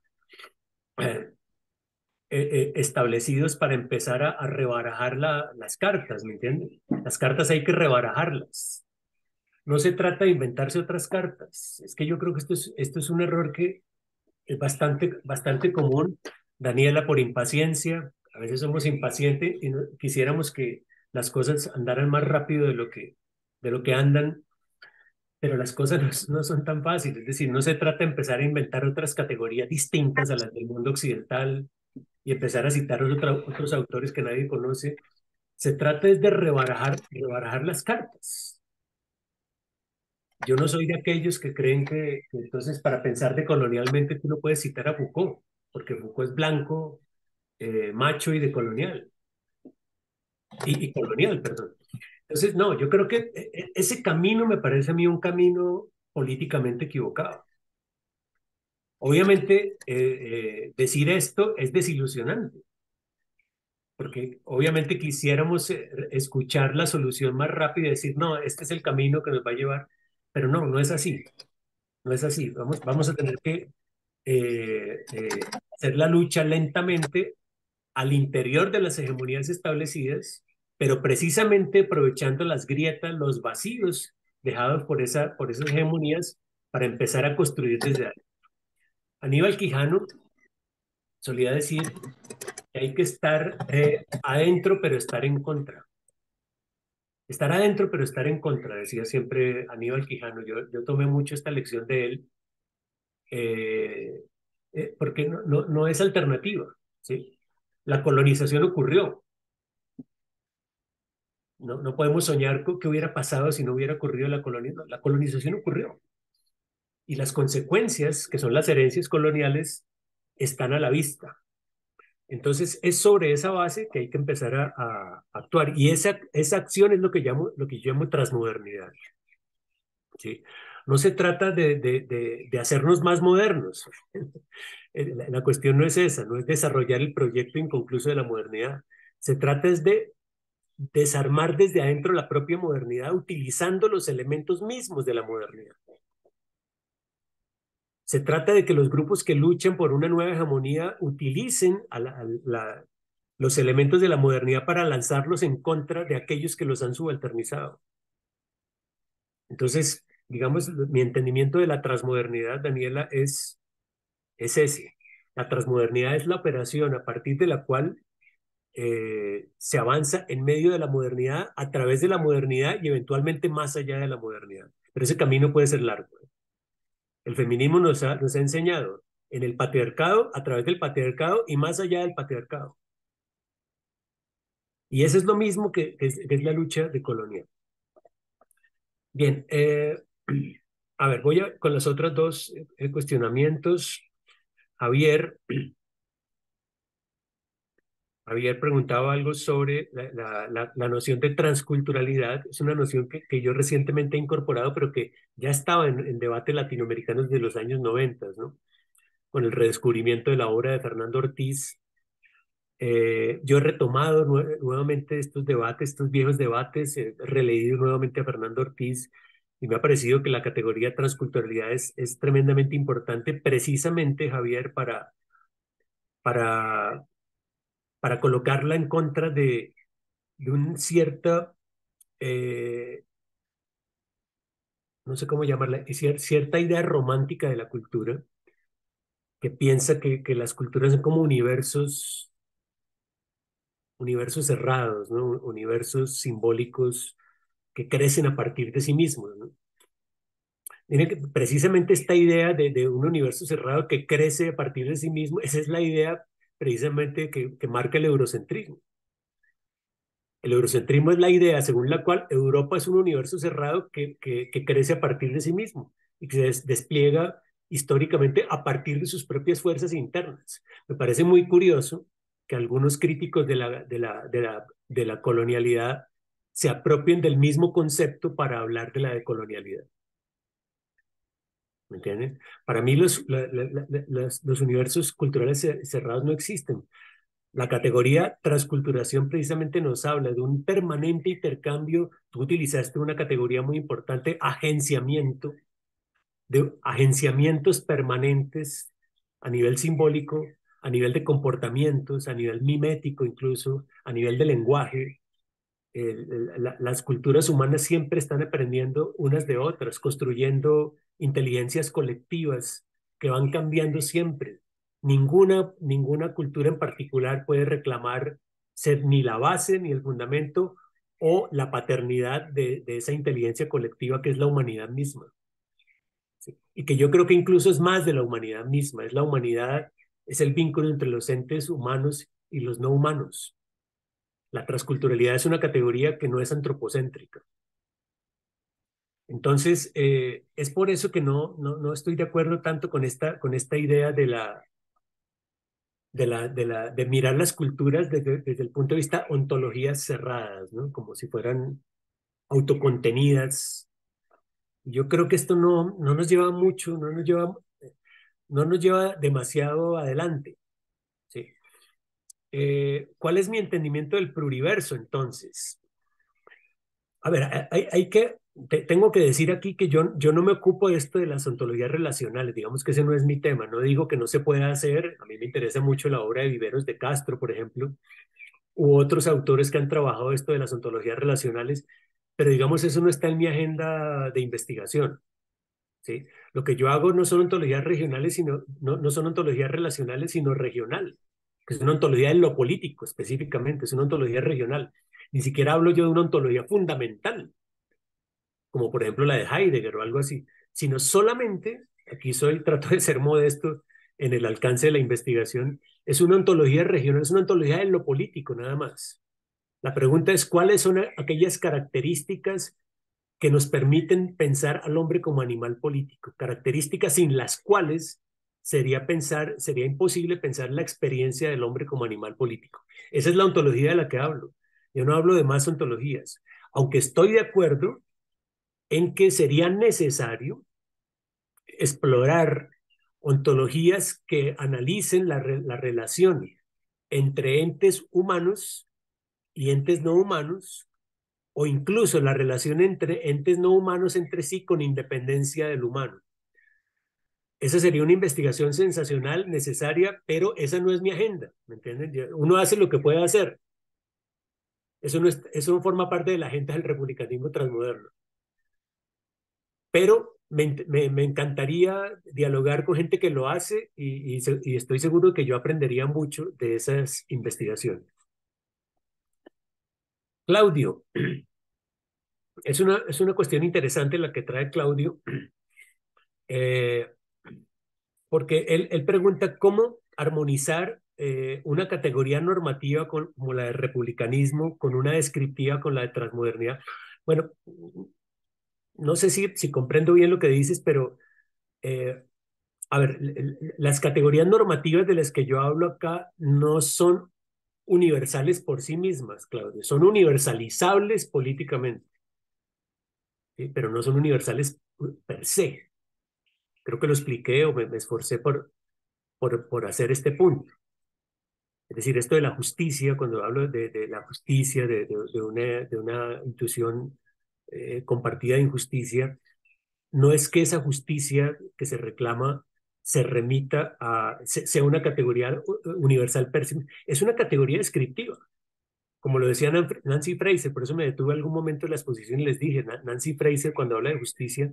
establecidos para empezar a rebarajar las cartas, ¿me entienden? Las cartas hay que rebarajarlas. No se trata de inventarse otras cartas. Es que yo creo que esto es un error que es bastante común. Daniela, por impaciencia, a veces somos impacientes y quisiéramos que las cosas andaran más rápido de lo que andan, pero las cosas no son tan fáciles. Es decir, no se trata de empezar a inventar otras categorías distintas a las del mundo occidental y empezar a citar otros autores que nadie conoce. Se trata es de rebarajar las cartas. Yo no soy de aquellos que creen que entonces para pensar decolonialmente tú no puedes citar a Foucault, porque Foucault es blanco, macho y decolonial. Y colonial, perdón. Entonces, no, yo creo que ese camino me parece a mí un camino políticamente equivocado. Obviamente, decir esto es desilusionante, porque obviamente quisiéramos escuchar la solución más rápida y decir, no, este es el camino que nos va a llevar, pero no es así, no es así. Vamos a tener que hacer la lucha lentamente al interior de las hegemonías establecidas, pero precisamente aprovechando las grietas, los vacíos dejados por esas hegemonías para empezar a construir desde ahí. Aníbal Quijano solía decir que hay que estar adentro, pero estar en contra. Estar adentro, pero estar en contra, decía siempre Aníbal Quijano. Yo tomé mucho esta lección de él, eh, porque no es alternativa, ¿sí? La colonización ocurrió. No podemos soñar con qué hubiera pasado si no hubiera ocurrido la colonización. La colonización ocurrió. Y las consecuencias, que son las herencias coloniales, están a la vista. Entonces, es sobre esa base que hay que empezar a actuar. Y esa acción es lo que yo llamo transmodernidad, ¿sí? No se trata de hacernos más modernos. La cuestión no es esa, no es desarrollar el proyecto inconcluso de la modernidad, Se trata es de desarmar desde adentro la propia modernidad utilizando los elementos mismos de la modernidad. Se trata de que los grupos que luchan por una nueva hegemonía utilicen los elementos de la modernidad para lanzarlos en contra de aquellos que los han subalternizado. Entonces, digamos, mi entendimiento de la transmodernidad, Daniela, es ese. La transmodernidad es la operación a partir de la cual se avanza en medio de la modernidad, a través de la modernidad y eventualmente más allá de la modernidad. Pero ese camino puede ser largo. El feminismo nos ha enseñado en el patriarcado, a través del patriarcado y más allá del patriarcado. Y eso es lo mismo que es la lucha decolonial. Bien, a ver, voy con los otros dos cuestionamientos. Javier preguntaba algo sobre la noción de transculturalidad. Es una noción que yo recientemente he incorporado, pero que ya estaba en debate latinoamericanos de los años 90, ¿no? Con el redescubrimiento de la obra de Fernando Ortiz. Yo he retomado nuevamente estos debates, estos viejos debates, he releído nuevamente a Fernando Ortiz y me ha parecido que la categoría transculturalidad es tremendamente importante precisamente, Javier, para, para colocarla en contra de un cierta, no sé cómo llamarla, cierta idea romántica de la cultura que piensa que las culturas son como universos cerrados, ¿no? Universos simbólicos que crecen a partir de sí mismos, ¿no? Miren que precisamente esta idea de un universo cerrado que crece a partir de sí mismo, esa es la idea precisamente que marca el eurocentrismo. El eurocentrismo es la idea según la cual Europa es un universo cerrado que crece a partir de sí mismo y que se despliega históricamente a partir de sus propias fuerzas internas. Me parece muy curioso que algunos críticos de la colonialidad se apropien del mismo concepto para hablar de la decolonialidad. ¿Me entienden? Para mí los universos culturales cerrados no existen. La categoría transculturación precisamente nos habla de un permanente intercambio. Tú utilizaste una categoría muy importante, agenciamiento, de agenciamientos permanentes a nivel simbólico, a nivel de comportamientos, a nivel mimético incluso, a nivel de lenguaje. Las culturas humanas siempre están aprendiendo unas de otras, construyendo inteligencias colectivas que van cambiando siempre. Ninguna cultura en particular puede reclamar ser ni la base ni el fundamento o la paternidad de esa inteligencia colectiva que es la humanidad misma. ¿Sí? Y que yo creo que incluso es más de la humanidad misma, es la humanidad, es el vínculo entre los entes humanos y los no humanos. La transculturalidad es una categoría que no es antropocéntrica. Entonces, es por eso que no estoy de acuerdo tanto con esta idea de mirar las culturas desde el punto de vista ontologías cerradas, ¿no? Como si fueran autocontenidas. Yo creo que esto no nos lleva mucho, no nos lleva demasiado adelante. ¿Sí? ¿Cuál es mi entendimiento del pluriverso entonces? A ver, tengo que decir aquí que yo no me ocupo de esto de las ontologías relacionales, digamos que ese no es mi tema, no digo que no se pueda hacer, a mí me interesa mucho la obra de Viveros de Castro, por ejemplo, u otros autores que han trabajado esto de las ontologías relacionales, pero digamos eso no está en mi agenda de investigación, ¿sí? Lo que yo hago no son ontologías regionales, no son ontologías relacionales, sino regional, que es una ontología de lo político específicamente, es una ontología regional. Ni siquiera hablo yo de una ontología fundamental, como por ejemplo la de Heidegger o algo así, sino solamente, trato de ser modesto en el alcance de la investigación, es una ontología regional, es una ontología de lo político nada más. La pregunta es cuáles son aquellas características que nos permiten pensar al hombre como animal político, características sin las cuales sería imposible pensar la experiencia del hombre como animal político. Esa es la ontología de la que hablo. Yo no hablo de más ontologías, aunque estoy de acuerdo en que sería necesario explorar ontologías que analicen la relación entre entes humanos y entes no humanos, o incluso la relación entre entes no humanos entre sí con independencia del humano. Esa sería una investigación sensacional, necesaria, pero esa no es mi agenda, ¿me entienden? Uno hace lo que puede hacer. Eso no forma parte de la agenda del republicanismo transmoderno. Pero me encantaría dialogar con gente que lo hace y estoy seguro que yo aprendería mucho de esas investigaciones. Claudio, es una cuestión interesante la que trae Claudio, eh, porque él pregunta cómo armonizar una categoría normativa como la de republicanismo con una descriptiva con la de transmodernidad. Bueno, no sé si comprendo bien lo que dices, pero a ver, las categorías normativas de las que yo hablo acá no son universales por sí mismas, Claudio, son universalizables políticamente, ¿sí? Pero no son universales per se. Creo que lo expliqué o me esforcé por hacer este punto. Es decir, esto de la justicia, cuando hablo de la justicia, de una intuición compartida de injusticia, no es que esa justicia que se reclama se remita sea una categoría universal per se, es una categoría descriptiva. Como lo decía Nancy Fraser, por eso me detuve algún momento en la exposición y les dije, Nancy Fraser cuando habla de justicia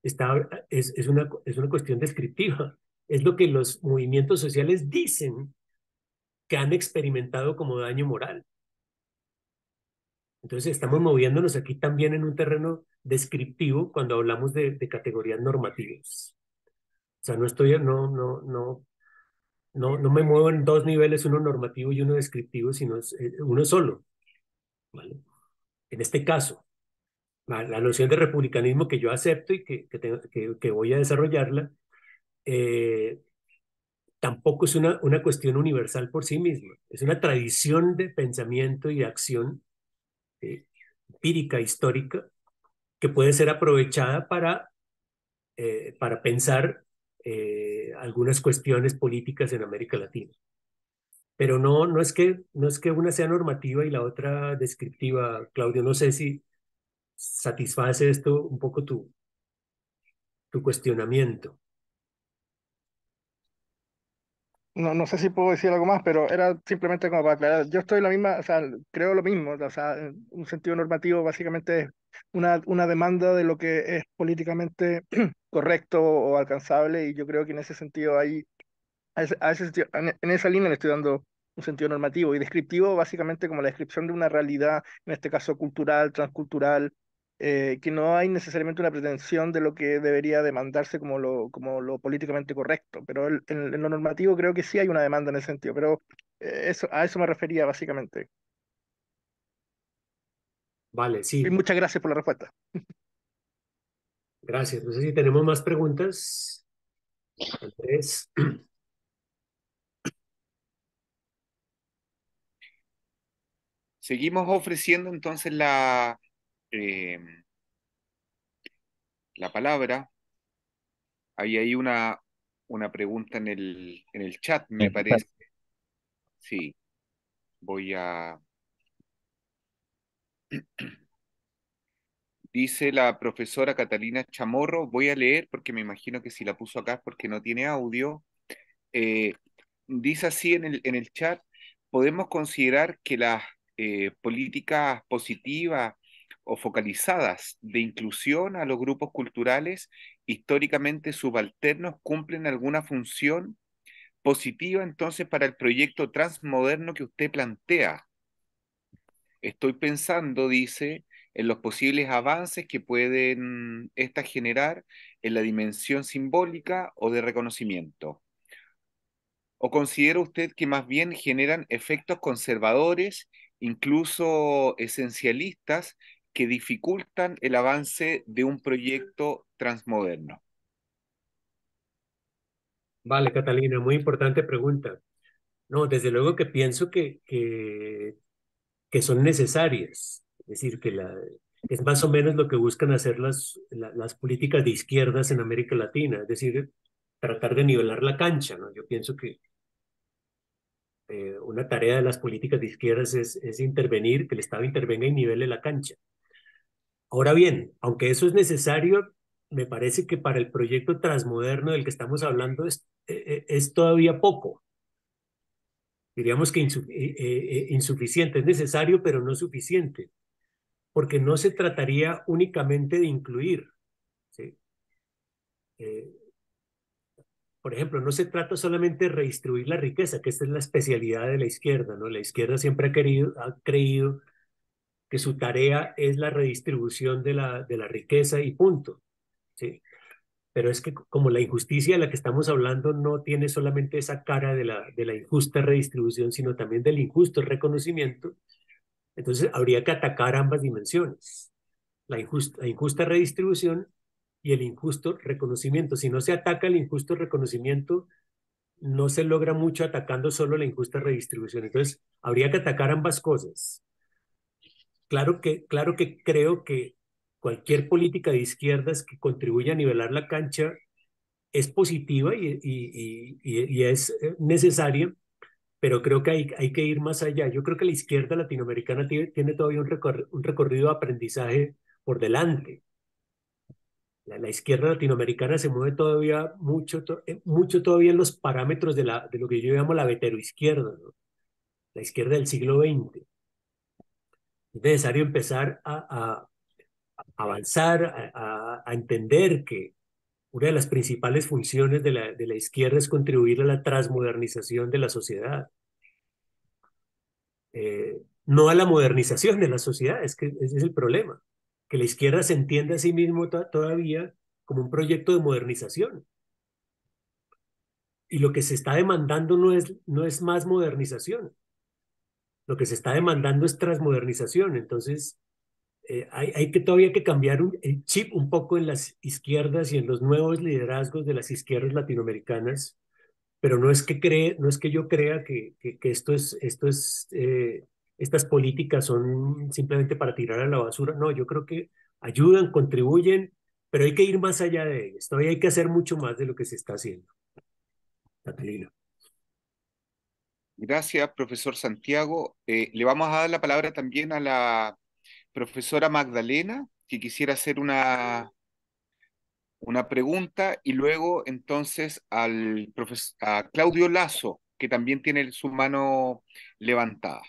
es una cuestión descriptiva, es lo que los movimientos sociales dicen que han experimentado como daño moral. Entonces estamos moviéndonos aquí también en un terreno descriptivo cuando hablamos de categorías normativas. O sea, no me muevo en dos niveles, uno normativo y uno descriptivo, sino es uno solo, ¿vale? En este caso, la noción de republicanismo que yo acepto y que voy a desarrollarla, eh, tampoco es una cuestión universal por sí misma. Es una tradición de pensamiento y de acción empírica, histórica, que puede ser aprovechada para pensar algunas cuestiones políticas en América Latina. Pero no es que una sea normativa y la otra descriptiva, Claudio. No sé si satisface esto un poco tu cuestionamiento. No sé si puedo decir algo más, pero era simplemente como para aclarar. Yo estoy en la misma, o sea, creo lo mismo. O sea, en un sentido normativo básicamente es una demanda de lo que es políticamente correcto o alcanzable, y yo creo que en ese sentido ahí en esa línea le estoy dando un sentido normativo y descriptivo, básicamente como la descripción de una realidad, en este caso cultural, transcultural, que no hay necesariamente una pretensión de lo que debería demandarse como lo políticamente correcto, pero en lo normativo creo que sí hay una demanda en ese sentido, pero a eso me refería básicamente. Vale, Y sí, muchas gracias por la respuesta. gracias. No sé si tenemos más preguntas. Andrés. Seguimos ofreciendo entonces eh, la palabra. Ahí hay una pregunta en el chat, me parece. Sí, voy a... Dice la profesora Catalina Chamorro, voy a leer porque me imagino que si la puso acá es porque no tiene audio. Eh, Dice así en el chat, podemos considerar que las políticas positivas o focalizadas de inclusión a los grupos culturales históricamente subalternos cumplen alguna función positiva entonces para el proyecto transmoderno que usted plantea. Estoy pensando, dice, en los posibles avances que pueden éstas generar en la dimensión simbólica o de reconocimiento. ¿O considera usted que más bien generan efectos conservadores, incluso esencialistas, que dificultan el avance de un proyecto transmoderno? Vale, Catalina, muy importante pregunta. No, desde luego que pienso que son necesarias. Es decir, es más o menos lo que buscan hacer las políticas de izquierdas en América Latina, es decir, tratar de nivelar la cancha, ¿no? Yo pienso que Una tarea de las políticas de izquierdas es intervenir, que el Estado intervenga y nivele la cancha. Ahora bien, aunque eso es necesario, me parece que para el proyecto transmoderno del que estamos hablando es todavía poco. Diríamos que insuficiente, es necesario, pero no suficiente, porque no se trataría únicamente de incluir, ¿sí? Eh, por ejemplo, no se trata solamente de redistribuir la riqueza, que esta es la especialidad de la izquierda, ¿no? La izquierda siempre ha creído que su tarea es la redistribución de la riqueza y punto, ¿sí? Pero es que como la injusticia de la que estamos hablando no tiene solamente esa cara de la injusta redistribución, sino también del injusto reconocimiento, entonces habría que atacar ambas dimensiones, la injusta redistribución y el injusto reconocimiento. Si no se ataca el injusto reconocimiento, no se logra mucho atacando solo la injusta redistribución. Entonces, habría que atacar ambas cosas. Claro que creo que cualquier política de izquierdas que contribuya a nivelar la cancha es positiva y es necesaria, pero creo que hay que ir más allá. Yo creo que la izquierda latinoamericana tiene todavía un recorrido de aprendizaje por delante. La izquierda latinoamericana se mueve todavía mucho todavía en los parámetros de lo que yo llamo la veteroizquierda, ¿no? La izquierda del siglo XX. Es necesario empezar a avanzar, a entender que una de las principales funciones de la izquierda es contribuir a la transmodernización de la sociedad. No a la modernización de la sociedad, es que ese es el problema, que la izquierda se entiende a sí mismo todavía como un proyecto de modernización. Y lo que se está demandando no es más modernización, lo que se está demandando es transmodernización. Entonces, hay que todavía que cambiar el chip un poco en las izquierdas y en los nuevos liderazgos de las izquierdas latinoamericanas, pero no es que yo crea que estas políticas son simplemente para tirar a la basura. No, yo creo que ayudan, contribuyen, pero hay que ir más allá de ellas. Todavía hay que hacer mucho más de lo que se está haciendo. Catalina. Gracias, profesor Santiago. Le vamos a dar la palabra también a la profesora Magdalena, que quisiera hacer una pregunta, y luego entonces a Claudio Lazo, que también tiene su mano levantada.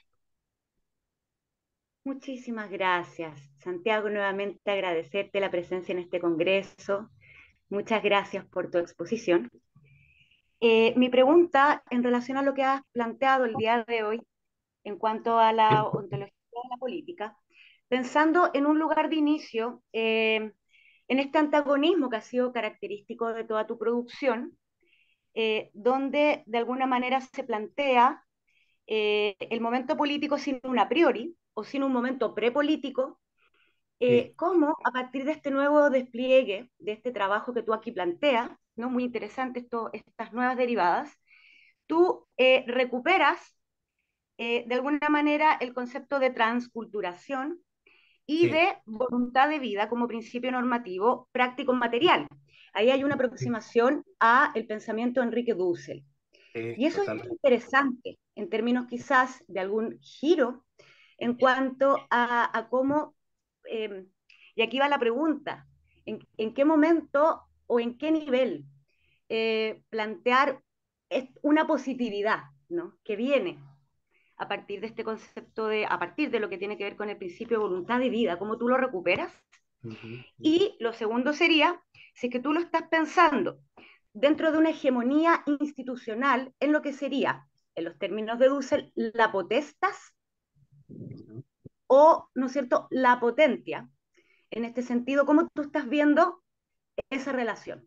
Muchísimas gracias, Santiago, nuevamente agradecerte la presencia en este congreso. Muchas gracias por tu exposición. Mi pregunta en relación a lo que has planteado el día de hoy en cuanto a la ontología de la política, pensando en un lugar de inicio, en este antagonismo que ha sido característico de toda tu producción, donde de alguna manera se plantea el momento político sin un a priori o sin un momento prepolítico, cómo a partir de este nuevo despliegue, de este trabajo que tú aquí planteas, ¿no? Muy interesante estas nuevas derivadas, tú recuperas de alguna manera el concepto de transculturación y Sí, de voluntad de vida como principio normativo práctico material. Ahí hay una aproximación a el pensamiento de Enrique Dussel. Y eso es total. interesante en términos quizás de algún giro en cuanto a cómo, eh, y aquí va la pregunta, en qué momento o en qué nivel plantear una positividad, ¿no? Que viene a partir de este concepto a partir de lo que tiene que ver con el principio de voluntad de vida, cómo tú lo recuperas. Y lo segundo sería, si es que tú lo estás pensando dentro de una hegemonía institucional en lo que sería, en los términos de Dussel, la potestas o, ¿no es cierto?, la potentia. En este sentido, ¿cómo tú estás viendo esa relación?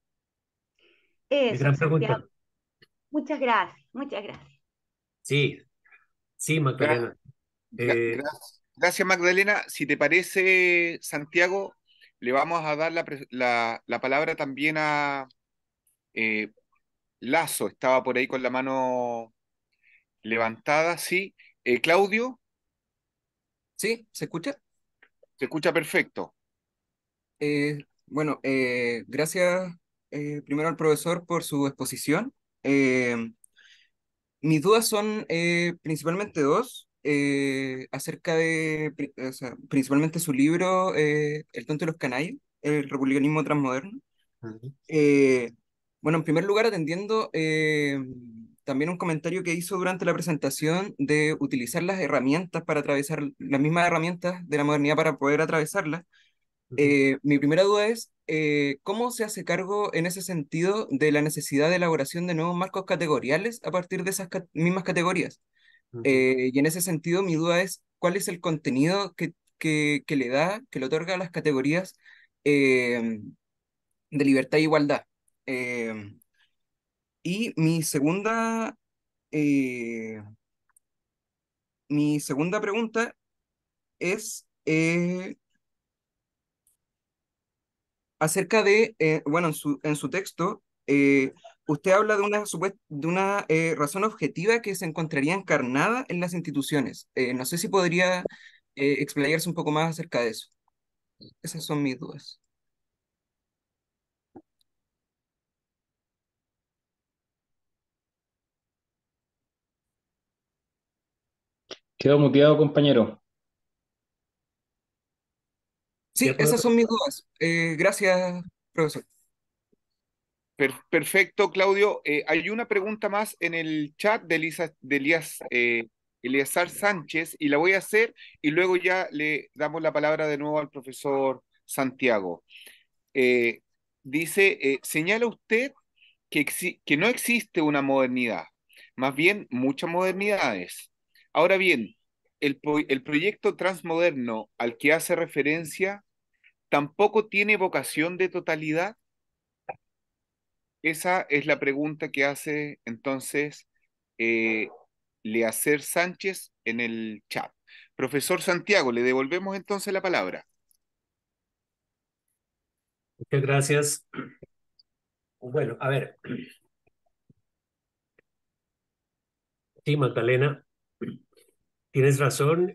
Eso, Gran Santiago. pregunta. Muchas gracias, muchas gracias. Sí, sí, Gra- Magdalena. Eh, Gracias, Magdalena. Si te parece, Santiago, le vamos a dar la palabra también a eh, Lazo. Estaba por ahí con la mano levantada, sí. Claudio, ¿Sí? ¿Se escucha? se escucha perfecto. Bueno, gracias primero al profesor por su exposición. Eh, mis dudas son principalmente dos, acerca de, o sea, principalmente su libro, El tonto y los canallas, el republicanismo transmoderno. Ujú. Eh, bueno, en primer lugar, atendiendo también un comentario que hizo durante la presentación de utilizar las herramientas para atravesar, las mismas herramientas de la modernidad para poder atravesarlas. Ujú. Mi primera duda es, ¿cómo se hace cargo en ese sentido de la necesidad de elaboración de nuevos marcos categoriales a partir de esas mismas categorías? Ujú. Y en ese sentido, mi duda es, ¿cuál es el contenido que le da, que le otorga a las categorías eh, de libertad e igualdad? Eh, y eh, mi segunda pregunta es acerca de, bueno, en su texto, usted habla de de una razón objetiva que se encontraría encarnada en las instituciones. No sé si podría explayarse un poco más acerca de eso. Esas son mis dudas. Quedó muteado, compañero. Sí, Ya puedo. esas son mis dudas. Gracias, profesor. Perfecto, Claudio. Hay una pregunta más en el chat de Eleazar Sánchez y la voy a hacer y luego ya le damos la palabra de nuevo al profesor Santiago. Eh, Dice, señala usted que no existe una modernidad, más bien muchas modernidades. Ahora bien, el proyecto transmoderno al que hace referencia tampoco tiene vocación de totalidad. Esa es la pregunta que hace entonces eh, Leacer Sánchez en el chat. Profesor Santiago, le devolvemos entonces la palabra. Muchas gracias. Bueno, a ver, sí, Magdalena, tienes razón.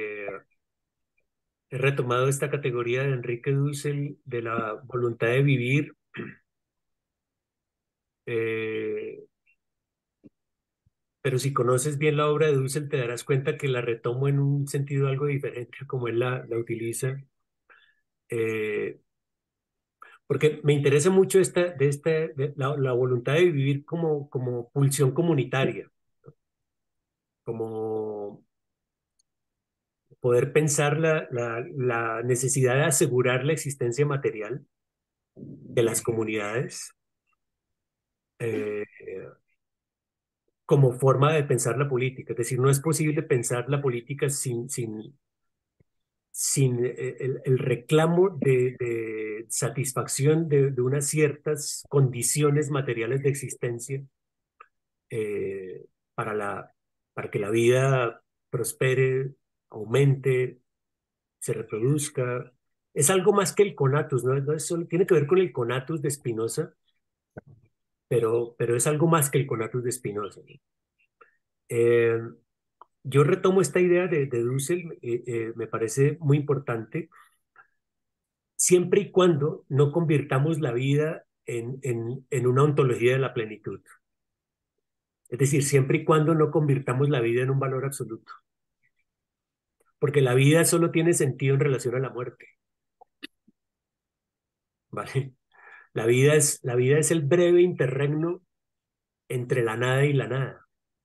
He retomado esta categoría de Enrique Dussel de la voluntad de vivir. eh, pero si conoces bien la obra de Dussel, te darás cuenta que la retomo en un sentido algo diferente a como él la utiliza. eh, Porque me interesa mucho la voluntad de vivir como pulsión comunitaria, como poder pensar la necesidad de asegurar la existencia material de las comunidades eh, como forma de pensar la política. Es decir, no es posible pensar la política sin el reclamo de satisfacción de unas ciertas condiciones materiales de existencia eh, para para que la vida prospere, aumente, se reproduzca. Es algo más que el conatus, ¿no? No es solo, tiene que ver con el conatus de Spinoza, pero es algo más que el conatus de Spinoza. Eh, yo retomo esta idea de Dussel, me parece muy importante, siempre y cuando no convirtamos la vida en una ontología de la plenitud. Es decir, siempre y cuando no convirtamos la vida en un valor absoluto. Porque la vida solo tiene sentido en relación a la muerte, ¿vale? La vida es el breve interregno entre la nada y la nada.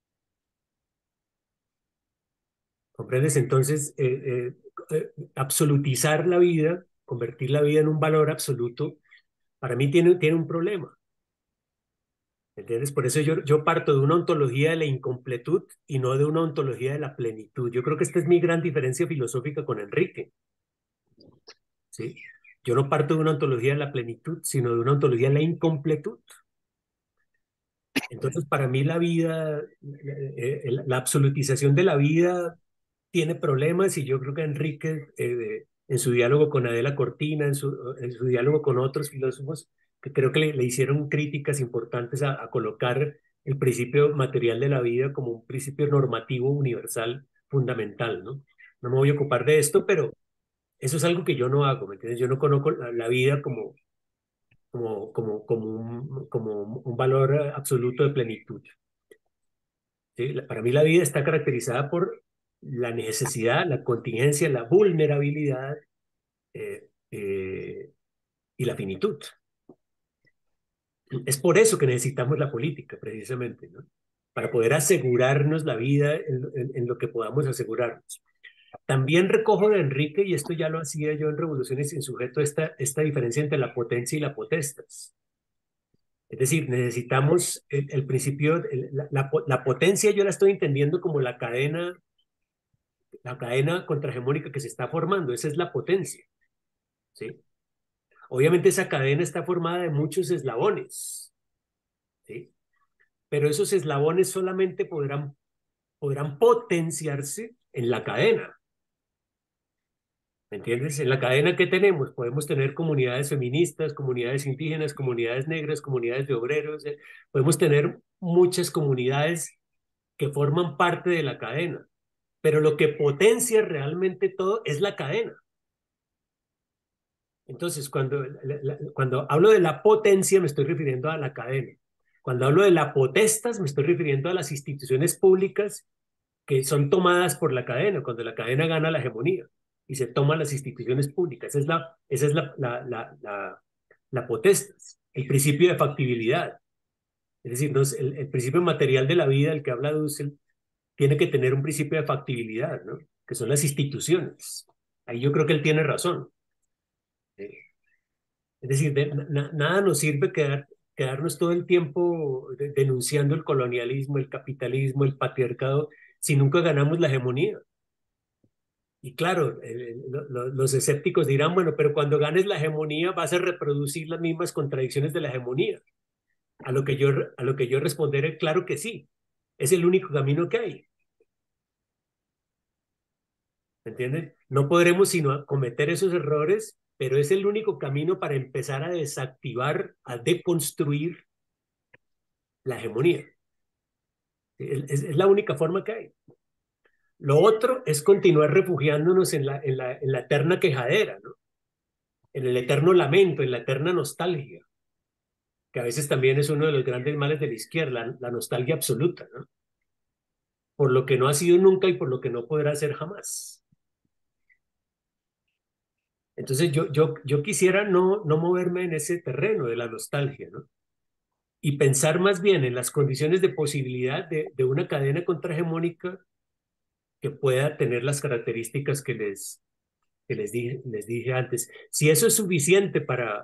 ¿Comprendes? Entonces, absolutizar la vida, convertir la vida en un valor absoluto, para mí tiene un problema. ¿Entiendes? Por eso yo parto de una ontología de la incompletud y no de una ontología de la plenitud. Yo creo que esta es mi gran diferencia filosófica con Enrique, ¿sí? Yo no parto de una ontología de la plenitud, sino de una ontología de la incompletud. Entonces, para mí la vida, la absolutización de la vida tiene problemas y yo creo que Enrique, en su diálogo con Adela Cortina, en su diálogo con otros filósofos, que creo que le hicieron críticas importantes a colocar el principio material de la vida como un principio normativo universal fundamental, ¿no? No me voy a ocupar de esto, pero eso es algo que yo no hago, ¿me entiendes? Yo no conozco la vida como un valor absoluto de plenitud. ¿sí? Para mí la vida está caracterizada por la necesidad, la contingencia, la vulnerabilidad eh, eh, y la finitud. Es por eso que necesitamos la política, precisamente, ¿no? Para poder asegurarnos la vida en lo que podamos asegurarnos. También recojo de Enrique, y esto ya lo hacía yo en Revoluciones sin Sujeto, esta diferencia entre la potencia y la potestas. Es decir, necesitamos el principio, la potencia yo la estoy entendiendo como la cadena contrahegemónica que se está formando, esa es la potencia, ¿sí? Obviamente esa cadena está formada de muchos eslabones, ¿sí? Pero esos eslabones solamente podrán potenciarse en la cadena. ¿Me entiendes? En la cadena que tenemos, podemos tener comunidades feministas, comunidades indígenas, comunidades negras, comunidades de obreros, podemos tener muchas comunidades que forman parte de la cadena, pero lo que potencia realmente todo es la cadena. Entonces, cuando hablo de la potencia, me estoy refiriendo a la cadena. Cuando hablo de la potestas, me estoy refiriendo a las instituciones públicas que son tomadas por la cadena, cuando la cadena gana la hegemonía y se toman las instituciones públicas. Esa es la potestas, el principio de factibilidad. Es decir, no es el principio material de la vida, el que habla Dussel, tiene que tener un principio de factibilidad, ¿no? Que son las instituciones. Ahí yo creo que él tiene razón. Es decir, nada nos sirve quedarnos todo el tiempo denunciando el colonialismo, el capitalismo, el patriarcado, si nunca ganamos la hegemonía. Y claro, los escépticos dirán, bueno, pero cuando ganes la hegemonía vas a reproducir las mismas contradicciones de la hegemonía. A lo que yo responderé, claro que sí. Es el único camino que hay. ¿Me entienden? No podremos sino cometer esos errores, pero es el único camino para empezar a desactivar, a deconstruir la hegemonía. Es la única forma que hay. Lo otro es continuar refugiándonos en la eterna quejadera, ¿no? En el eterno lamento, en la eterna nostalgia, que a veces también es uno de los grandes males de la izquierda, la nostalgia absoluta, ¿no? Por lo que no ha sido nunca y por lo que no podrá ser jamás. Entonces yo quisiera no moverme en ese terreno de la nostalgia, ¿no? Y pensar más bien en las condiciones de posibilidad de una cadena contrahegemónica que pueda tener las características que les dije antes. Si eso es suficiente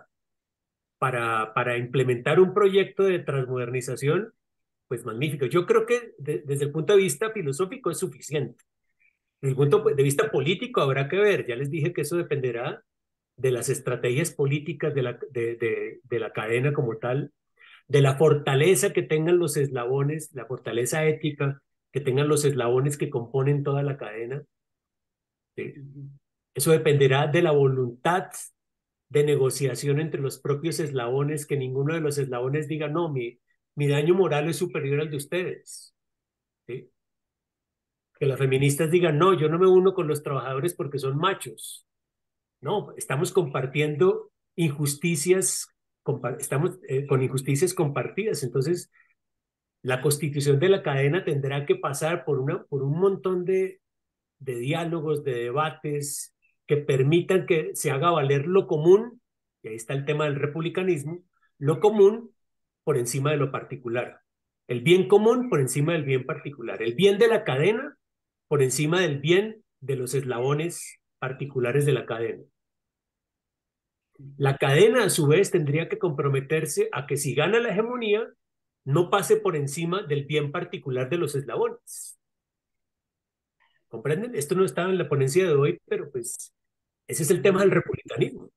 para implementar un proyecto de transmodernización, pues magnífico. Yo creo que desde el punto de vista filosófico es suficiente. Desde el punto de vista político habrá que ver. Ya les dije que eso dependerá de las estrategias políticas de la cadena como tal, de la fortaleza que tengan los eslabones, la fortaleza ética que tengan los eslabones que componen toda la cadena. ¿Sí? Eso dependerá de la voluntad de negociación entre los propios eslabones, que ninguno de los eslabones diga, no, mi daño moral es superior al de ustedes. ¿Sí? Que las feministas digan, no, yo no me uno con los trabajadores porque son machos. No, estamos compartiendo injusticias, estamos con injusticias compartidas. Entonces, la constitución de la cadena tendrá que pasar por un montón de diálogos, de debates que permitan que se haga valer lo común, y ahí está el tema del republicanismo, lo común por encima de lo particular. El bien común por encima del bien particular. El bien de la cadena por encima del bien de los eslabones particulares de la cadena. La cadena, a su vez, tendría que comprometerse a que si gana la hegemonía, no pase por encima del bien particular de los eslabones. ¿Comprenden? Esto no estaba en la ponencia de hoy, pero pues ese es el tema del republicanismo.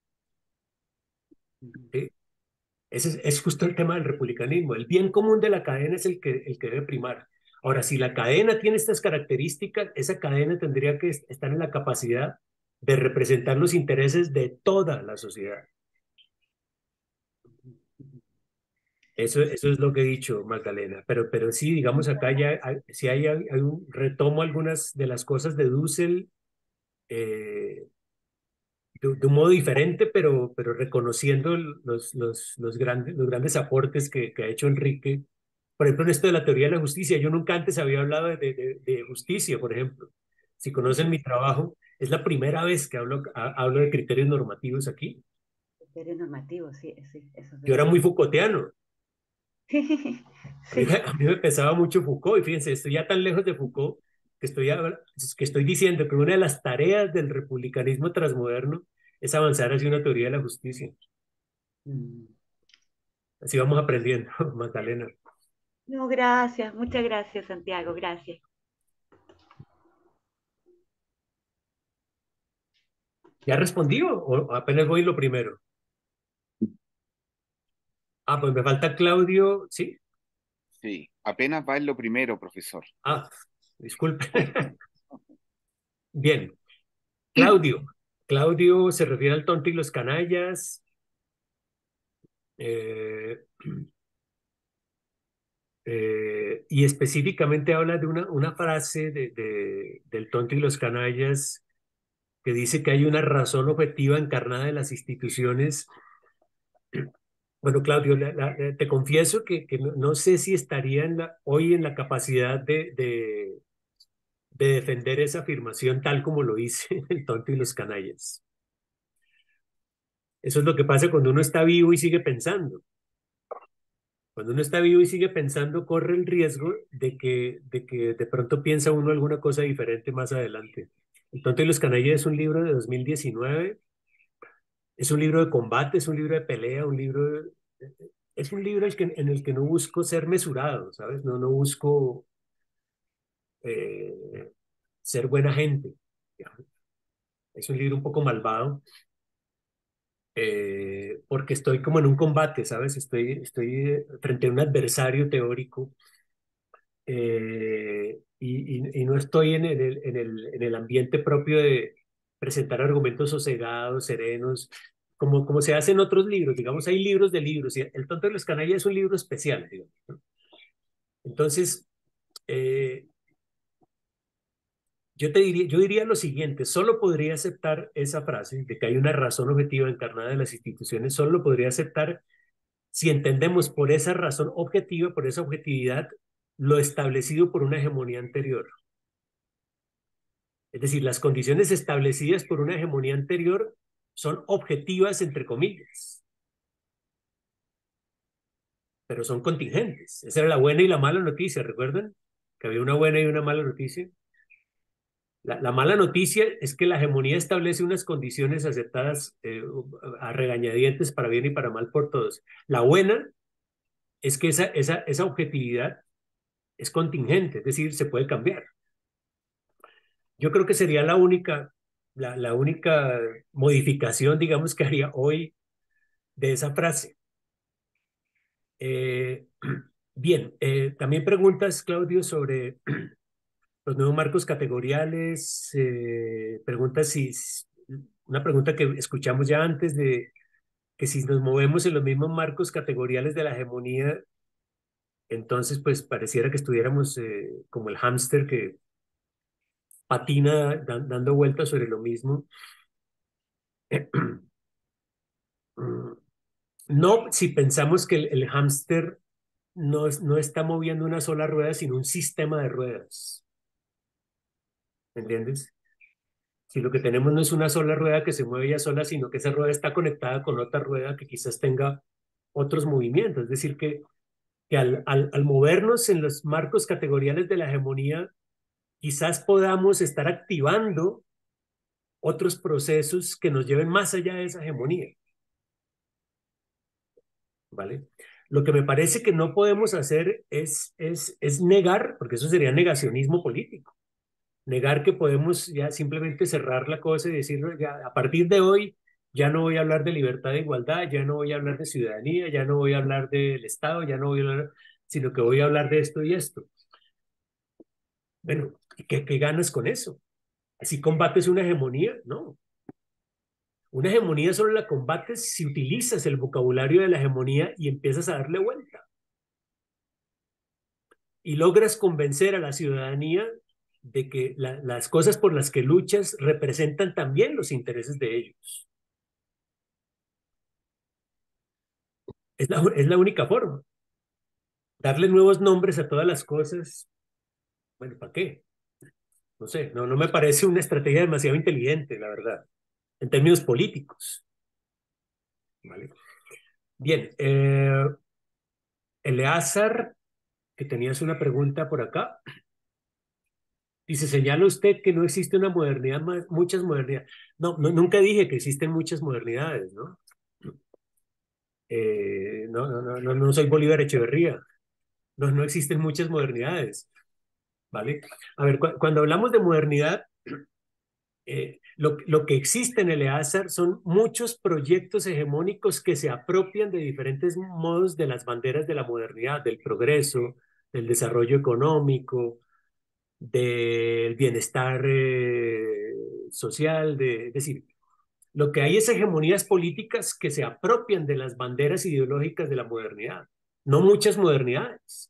¿Sí? Ese es justo el tema del republicanismo. El bien común de la cadena es el que debe primar. Ahora, si la cadena tiene estas características, esa cadena tendría que estar en la capacidad de representar los intereses de toda la sociedad. Eso es lo que he dicho, Magdalena. Pero sí, digamos, acá ya si hay retomo algunas de las cosas de Dussel de un modo diferente, pero reconociendo los grandes aportes que ha hecho Enrique, Por ejemplo, en esto de la teoría de la justicia, yo nunca antes había hablado de justicia, por ejemplo. Si conocen mi trabajo, es la primera vez que hablo de criterios normativos aquí. Criterio normativo, sí, sí, eso es Yo era verdad. muy Foucaultiano. Sí. A mí me pesaba mucho Foucault, y fíjense, estoy ya tan lejos de Foucault que estoy diciendo que una de las tareas del republicanismo transmoderno es avanzar hacia una teoría de la justicia. Mm. Así vamos aprendiendo, Magdalena. No, gracias, muchas gracias, Santiago, gracias. ¿Ya respondí o apenas voy lo primero? Ah, pues me falta Claudio, ¿sí? Sí, apenas va en lo primero, profesor. Ah, disculpe. Bien, Claudio. Claudio se refiere al tonto y los canallas. eh, y específicamente habla de una frase del tonto y los canallas que dice que hay una razón objetiva encarnada en las instituciones. Bueno, Claudio, te confieso que no sé si estaría hoy en la capacidad de defender esa afirmación tal como lo hice el tonto y los canallas. Eso es lo que pasa cuando uno está vivo y sigue pensando. Cuando uno está vivo y sigue pensando, corre el riesgo de que de pronto piensa uno alguna cosa diferente más adelante. El tonto y los canallas es un libro de 2019, es un libro de combate, es un libro de pelea, es un libro en el que no busco ser mesurado, ¿sabes? No busco eh, ser buena gente. Es un libro un poco malvado, porque estoy como en un combate, ¿sabes? Estoy frente a un adversario teórico, y no estoy en el ambiente propio de presentar argumentos sosegados, serenos, como se hace en otros libros. Digamos, hay libros de libros, y El tonto de los canallas es un libro especial, digamos, ¿no? Entonces, eh, yo diría lo siguiente: solo podría aceptar esa frase de que hay una razón objetiva encarnada en las instituciones, solo lo podría aceptar si entendemos por esa razón objetiva, por esa objetividad, lo establecido por una hegemonía anterior. Es decir, las condiciones establecidas por una hegemonía anterior son objetivas, entre comillas, pero son contingentes. Esa era la buena y la mala noticia, ¿recuerdan? Que había una buena y una mala noticia. La mala noticia es que la hegemonía establece unas condiciones aceptadas a regañadientes para bien y para mal por todos. La buena es que esa objetividad es contingente, es decir, se puede cambiar. Yo creo que sería la única modificación, digamos, que haría hoy de esa frase. Eh, Bien, también preguntas, Claudio, sobre los nuevos marcos categoriales. Preguntas una pregunta que escuchamos ya antes, de que si nos movemos en los mismos marcos categoriales de la hegemonía, entonces pues pareciera que estuviéramos como el hámster que patina dando vueltas sobre lo mismo. No, si pensamos que el hámster no está moviendo una sola rueda, sino un sistema de ruedas. ¿Entiendes? Si lo que tenemos no es una sola rueda que se mueve ya sola, sino que esa rueda está conectada con otra rueda que quizás tenga otros movimientos. Es decir, que al movernos en los marcos categoriales de la hegemonía, quizás podamos estar activando otros procesos que nos lleven más allá de esa hegemonía. ¿Vale? Lo que me parece que no podemos hacer es negar, porque eso sería negacionismo político, negar que podemos ya simplemente cerrar la cosa y decir, ya, a partir de hoy ya no voy a hablar de libertad e igualdad, ya no voy a hablar de ciudadanía, ya no voy a hablar del Estado, ya no voy a hablar, sino que voy a hablar de esto y esto. Bueno, ¿qué ganas con eso? ¿Así combates una hegemonía? No. Una hegemonía solo la combates si utilizas el vocabulario de la hegemonía y empiezas a darle vuelta. Y logras convencer a la ciudadanía de que las cosas por las que luchas representan también los intereses de ellos. Es la única forma. Darle nuevos nombres a todas las cosas, bueno, ¿para qué? No sé, no me parece una estrategia demasiado inteligente, la verdad, en términos políticos. ¿Vale? Bien, Eleazar, que tenías una pregunta por acá. Dice, señala usted que no existe una modernidad, muchas modernidades. Nunca dije que existen muchas modernidades, ¿no? No soy Bolívar Echeverría. No existen muchas modernidades, ¿vale? A ver, cuando hablamos de modernidad, lo que existe en el EASAR son muchos proyectos hegemónicos que se apropian de diferentes modos de las banderas de la modernidad, del progreso, del desarrollo económico, del bienestar social, es decir, lo que hay es hegemonías políticas que se apropian de las banderas ideológicas de la modernidad, no muchas modernidades,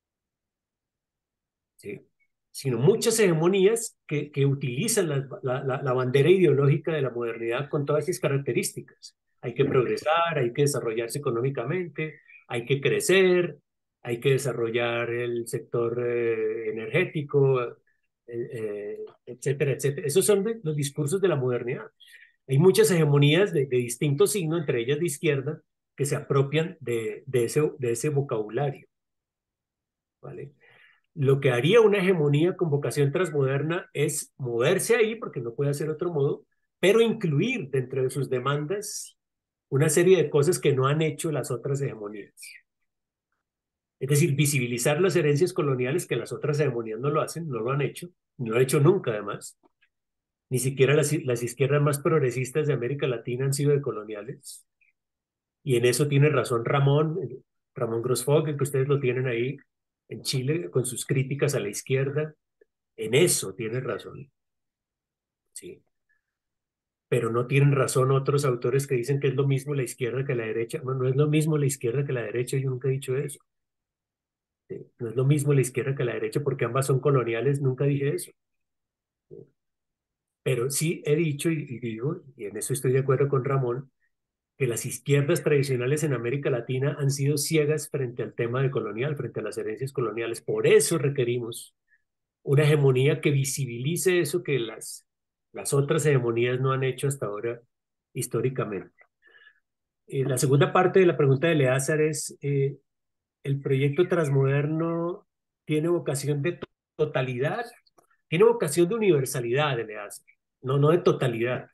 ¿sí? Sino muchas hegemonías que utilizan la bandera ideológica de la modernidad con todas esas características. Hay que progresar, hay que desarrollarse económicamente, hay que crecer, hay que desarrollar el sector energético, etcétera, etcétera. Esos son los discursos de la modernidad. Hay muchas hegemonías de distinto signo, entre ellas de izquierda, que se apropian de ese vocabulario, ¿vale? Lo que haría una hegemonía con vocación transmoderna es moverse ahí, porque no puede hacer otro modo, pero incluir dentro de sus demandas una serie de cosas que no han hecho las otras hegemonías. Es decir, visibilizar las herencias coloniales que las otras hegemonías no lo hacen, no lo han hecho, no lo han hecho nunca además. Ni siquiera las izquierdas más progresistas de América Latina han sido decoloniales. Y en eso tiene razón Ramón Grossfogel, que ustedes lo tienen ahí en Chile, con sus críticas a la izquierda. En eso tiene razón, sí. Pero no tienen razón otros autores que dicen que es lo mismo la izquierda que la derecha. No, no es lo mismo la izquierda que la derecha, yo nunca he dicho eso. Sí. No es lo mismo la izquierda que la derecha porque ambas son coloniales, nunca dije eso. Sí. Pero sí he dicho y digo, y en eso estoy de acuerdo con Ramón, que las izquierdas tradicionales en América Latina han sido ciegas frente al tema de colonial, frente a las herencias coloniales. Por eso requerimos una hegemonía que visibilice eso que las otras hegemonías no han hecho hasta ahora históricamente. La segunda parte de la pregunta de Eleazar es, ¿el proyecto transmoderno tiene vocación de totalidad? Tiene vocación de universalidad, Eleazar, no de totalidad.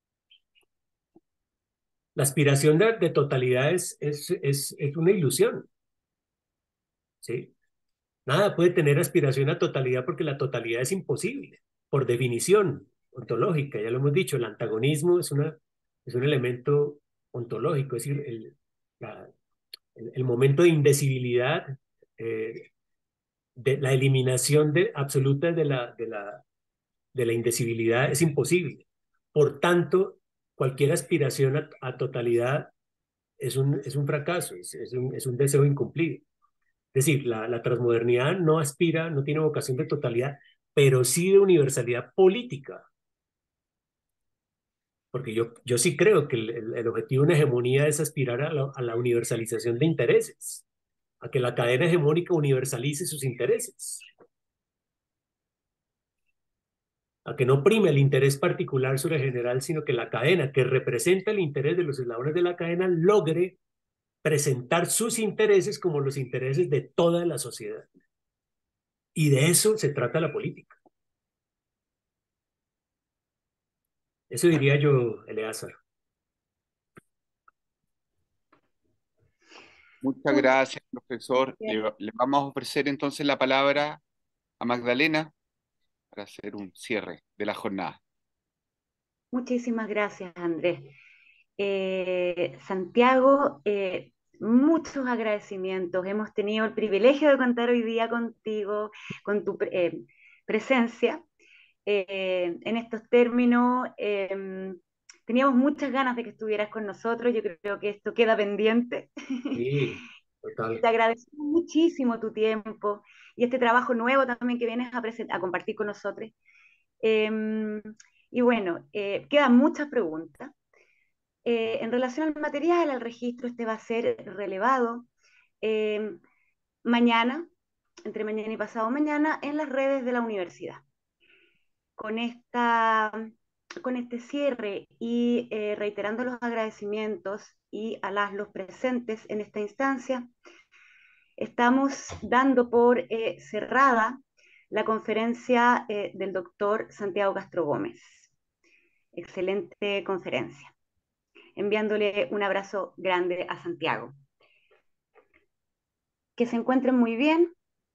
La aspiración de totalidad es una ilusión, ¿sí? Nada puede tener aspiración a totalidad porque la totalidad es imposible, por definición ontológica. Ya lo hemos dicho, el antagonismo es un elemento ontológico, es decir, el momento de indecibilidad, de la eliminación absoluta de la indecibilidad es imposible. Por tanto, cualquier aspiración a totalidad es un fracaso, es un deseo incumplido. Es decir, la transmodernidad no aspira, no tiene vocación de totalidad, pero sí de universalidad política. Porque yo sí creo que el objetivo de una hegemonía es aspirar a la universalización de intereses, a que la cadena hegemónica universalice sus intereses, a que no prime el interés particular sobre el general, sino que la cadena que representa el interés de los eslabones de la cadena logre presentar sus intereses como los intereses de toda la sociedad. Y de eso se trata la política. Eso diría yo, Eleazar. Muchas gracias, profesor. Le vamos a ofrecer entonces la palabra a Magdalena para hacer un cierre de la jornada. Muchísimas gracias, Andrés. Santiago, muchos agradecimientos. Hemos tenido el privilegio de contar hoy día contigo, con tu presencia. En estos términos, teníamos muchas ganas de que estuvieras con nosotros. Yo creo que esto queda pendiente. Sí, total. Te agradecemos muchísimo tu tiempo y este trabajo nuevo también que vienes a compartir con nosotros. Y bueno, quedan muchas preguntas. En relación al material, al registro, este va a ser relevado. mañana, entre mañana y pasado mañana, en las redes de la universidad. Con este cierre y reiterando los agradecimientos y a los presentes en esta instancia, estamos dando por cerrada la conferencia del doctor Santiago Castro Gómez. Excelente conferencia. Enviándole un abrazo grande a Santiago. Que se encuentren muy bien.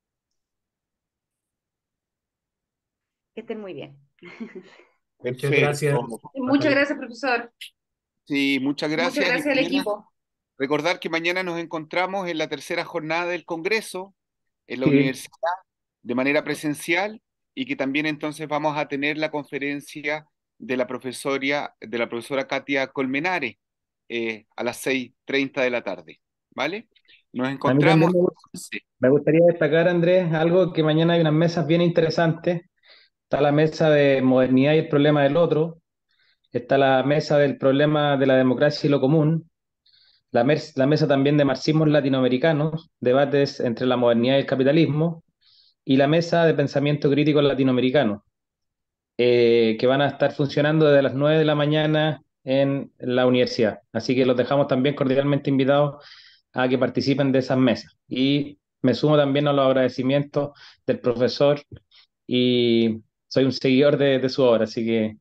Que estén muy bien. Muchas gracias. Perfecto. Muchas gracias, profesor. Sí, muchas Muchas gracias. Y gracias al mañana, equipo. recordar que mañana nos encontramos en la tercera jornada del Congreso, en la Sí, universidad, de manera presencial, y que también entonces vamos a tener la conferencia de la profesora Katia Colmenares, a las 6:30 de la tarde. ¿Vale? Nos a mí también encontramos. Sí. me gustaría destacar, Andrés, algo que mañana hay unas mesas bien interesantes. Está la mesa de modernidad y el problema del otro. Está la mesa del problema de la democracia y lo común. La mesa también de marxismos latinoamericanos, debates entre la modernidad y el capitalismo. Y la mesa de pensamiento crítico latinoamericano, que van a estar funcionando desde las 9 de la mañana en la universidad. Así que los dejamos también cordialmente invitados a que participen de esas mesas. Y me sumo también a los agradecimientos del profesor y soy un seguidor de su obra, así que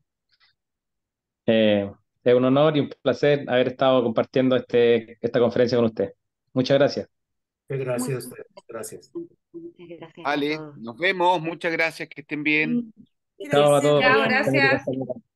es un honor y un placer haber estado compartiendo esta conferencia con usted. Muchas gracias. Muchas Muy, gracias a ustedes. Gracias. muchas gracias a Vale, todos. nos vemos. Muchas gracias. Que estén bien. Chao a todos. Chao, Bien. gracias.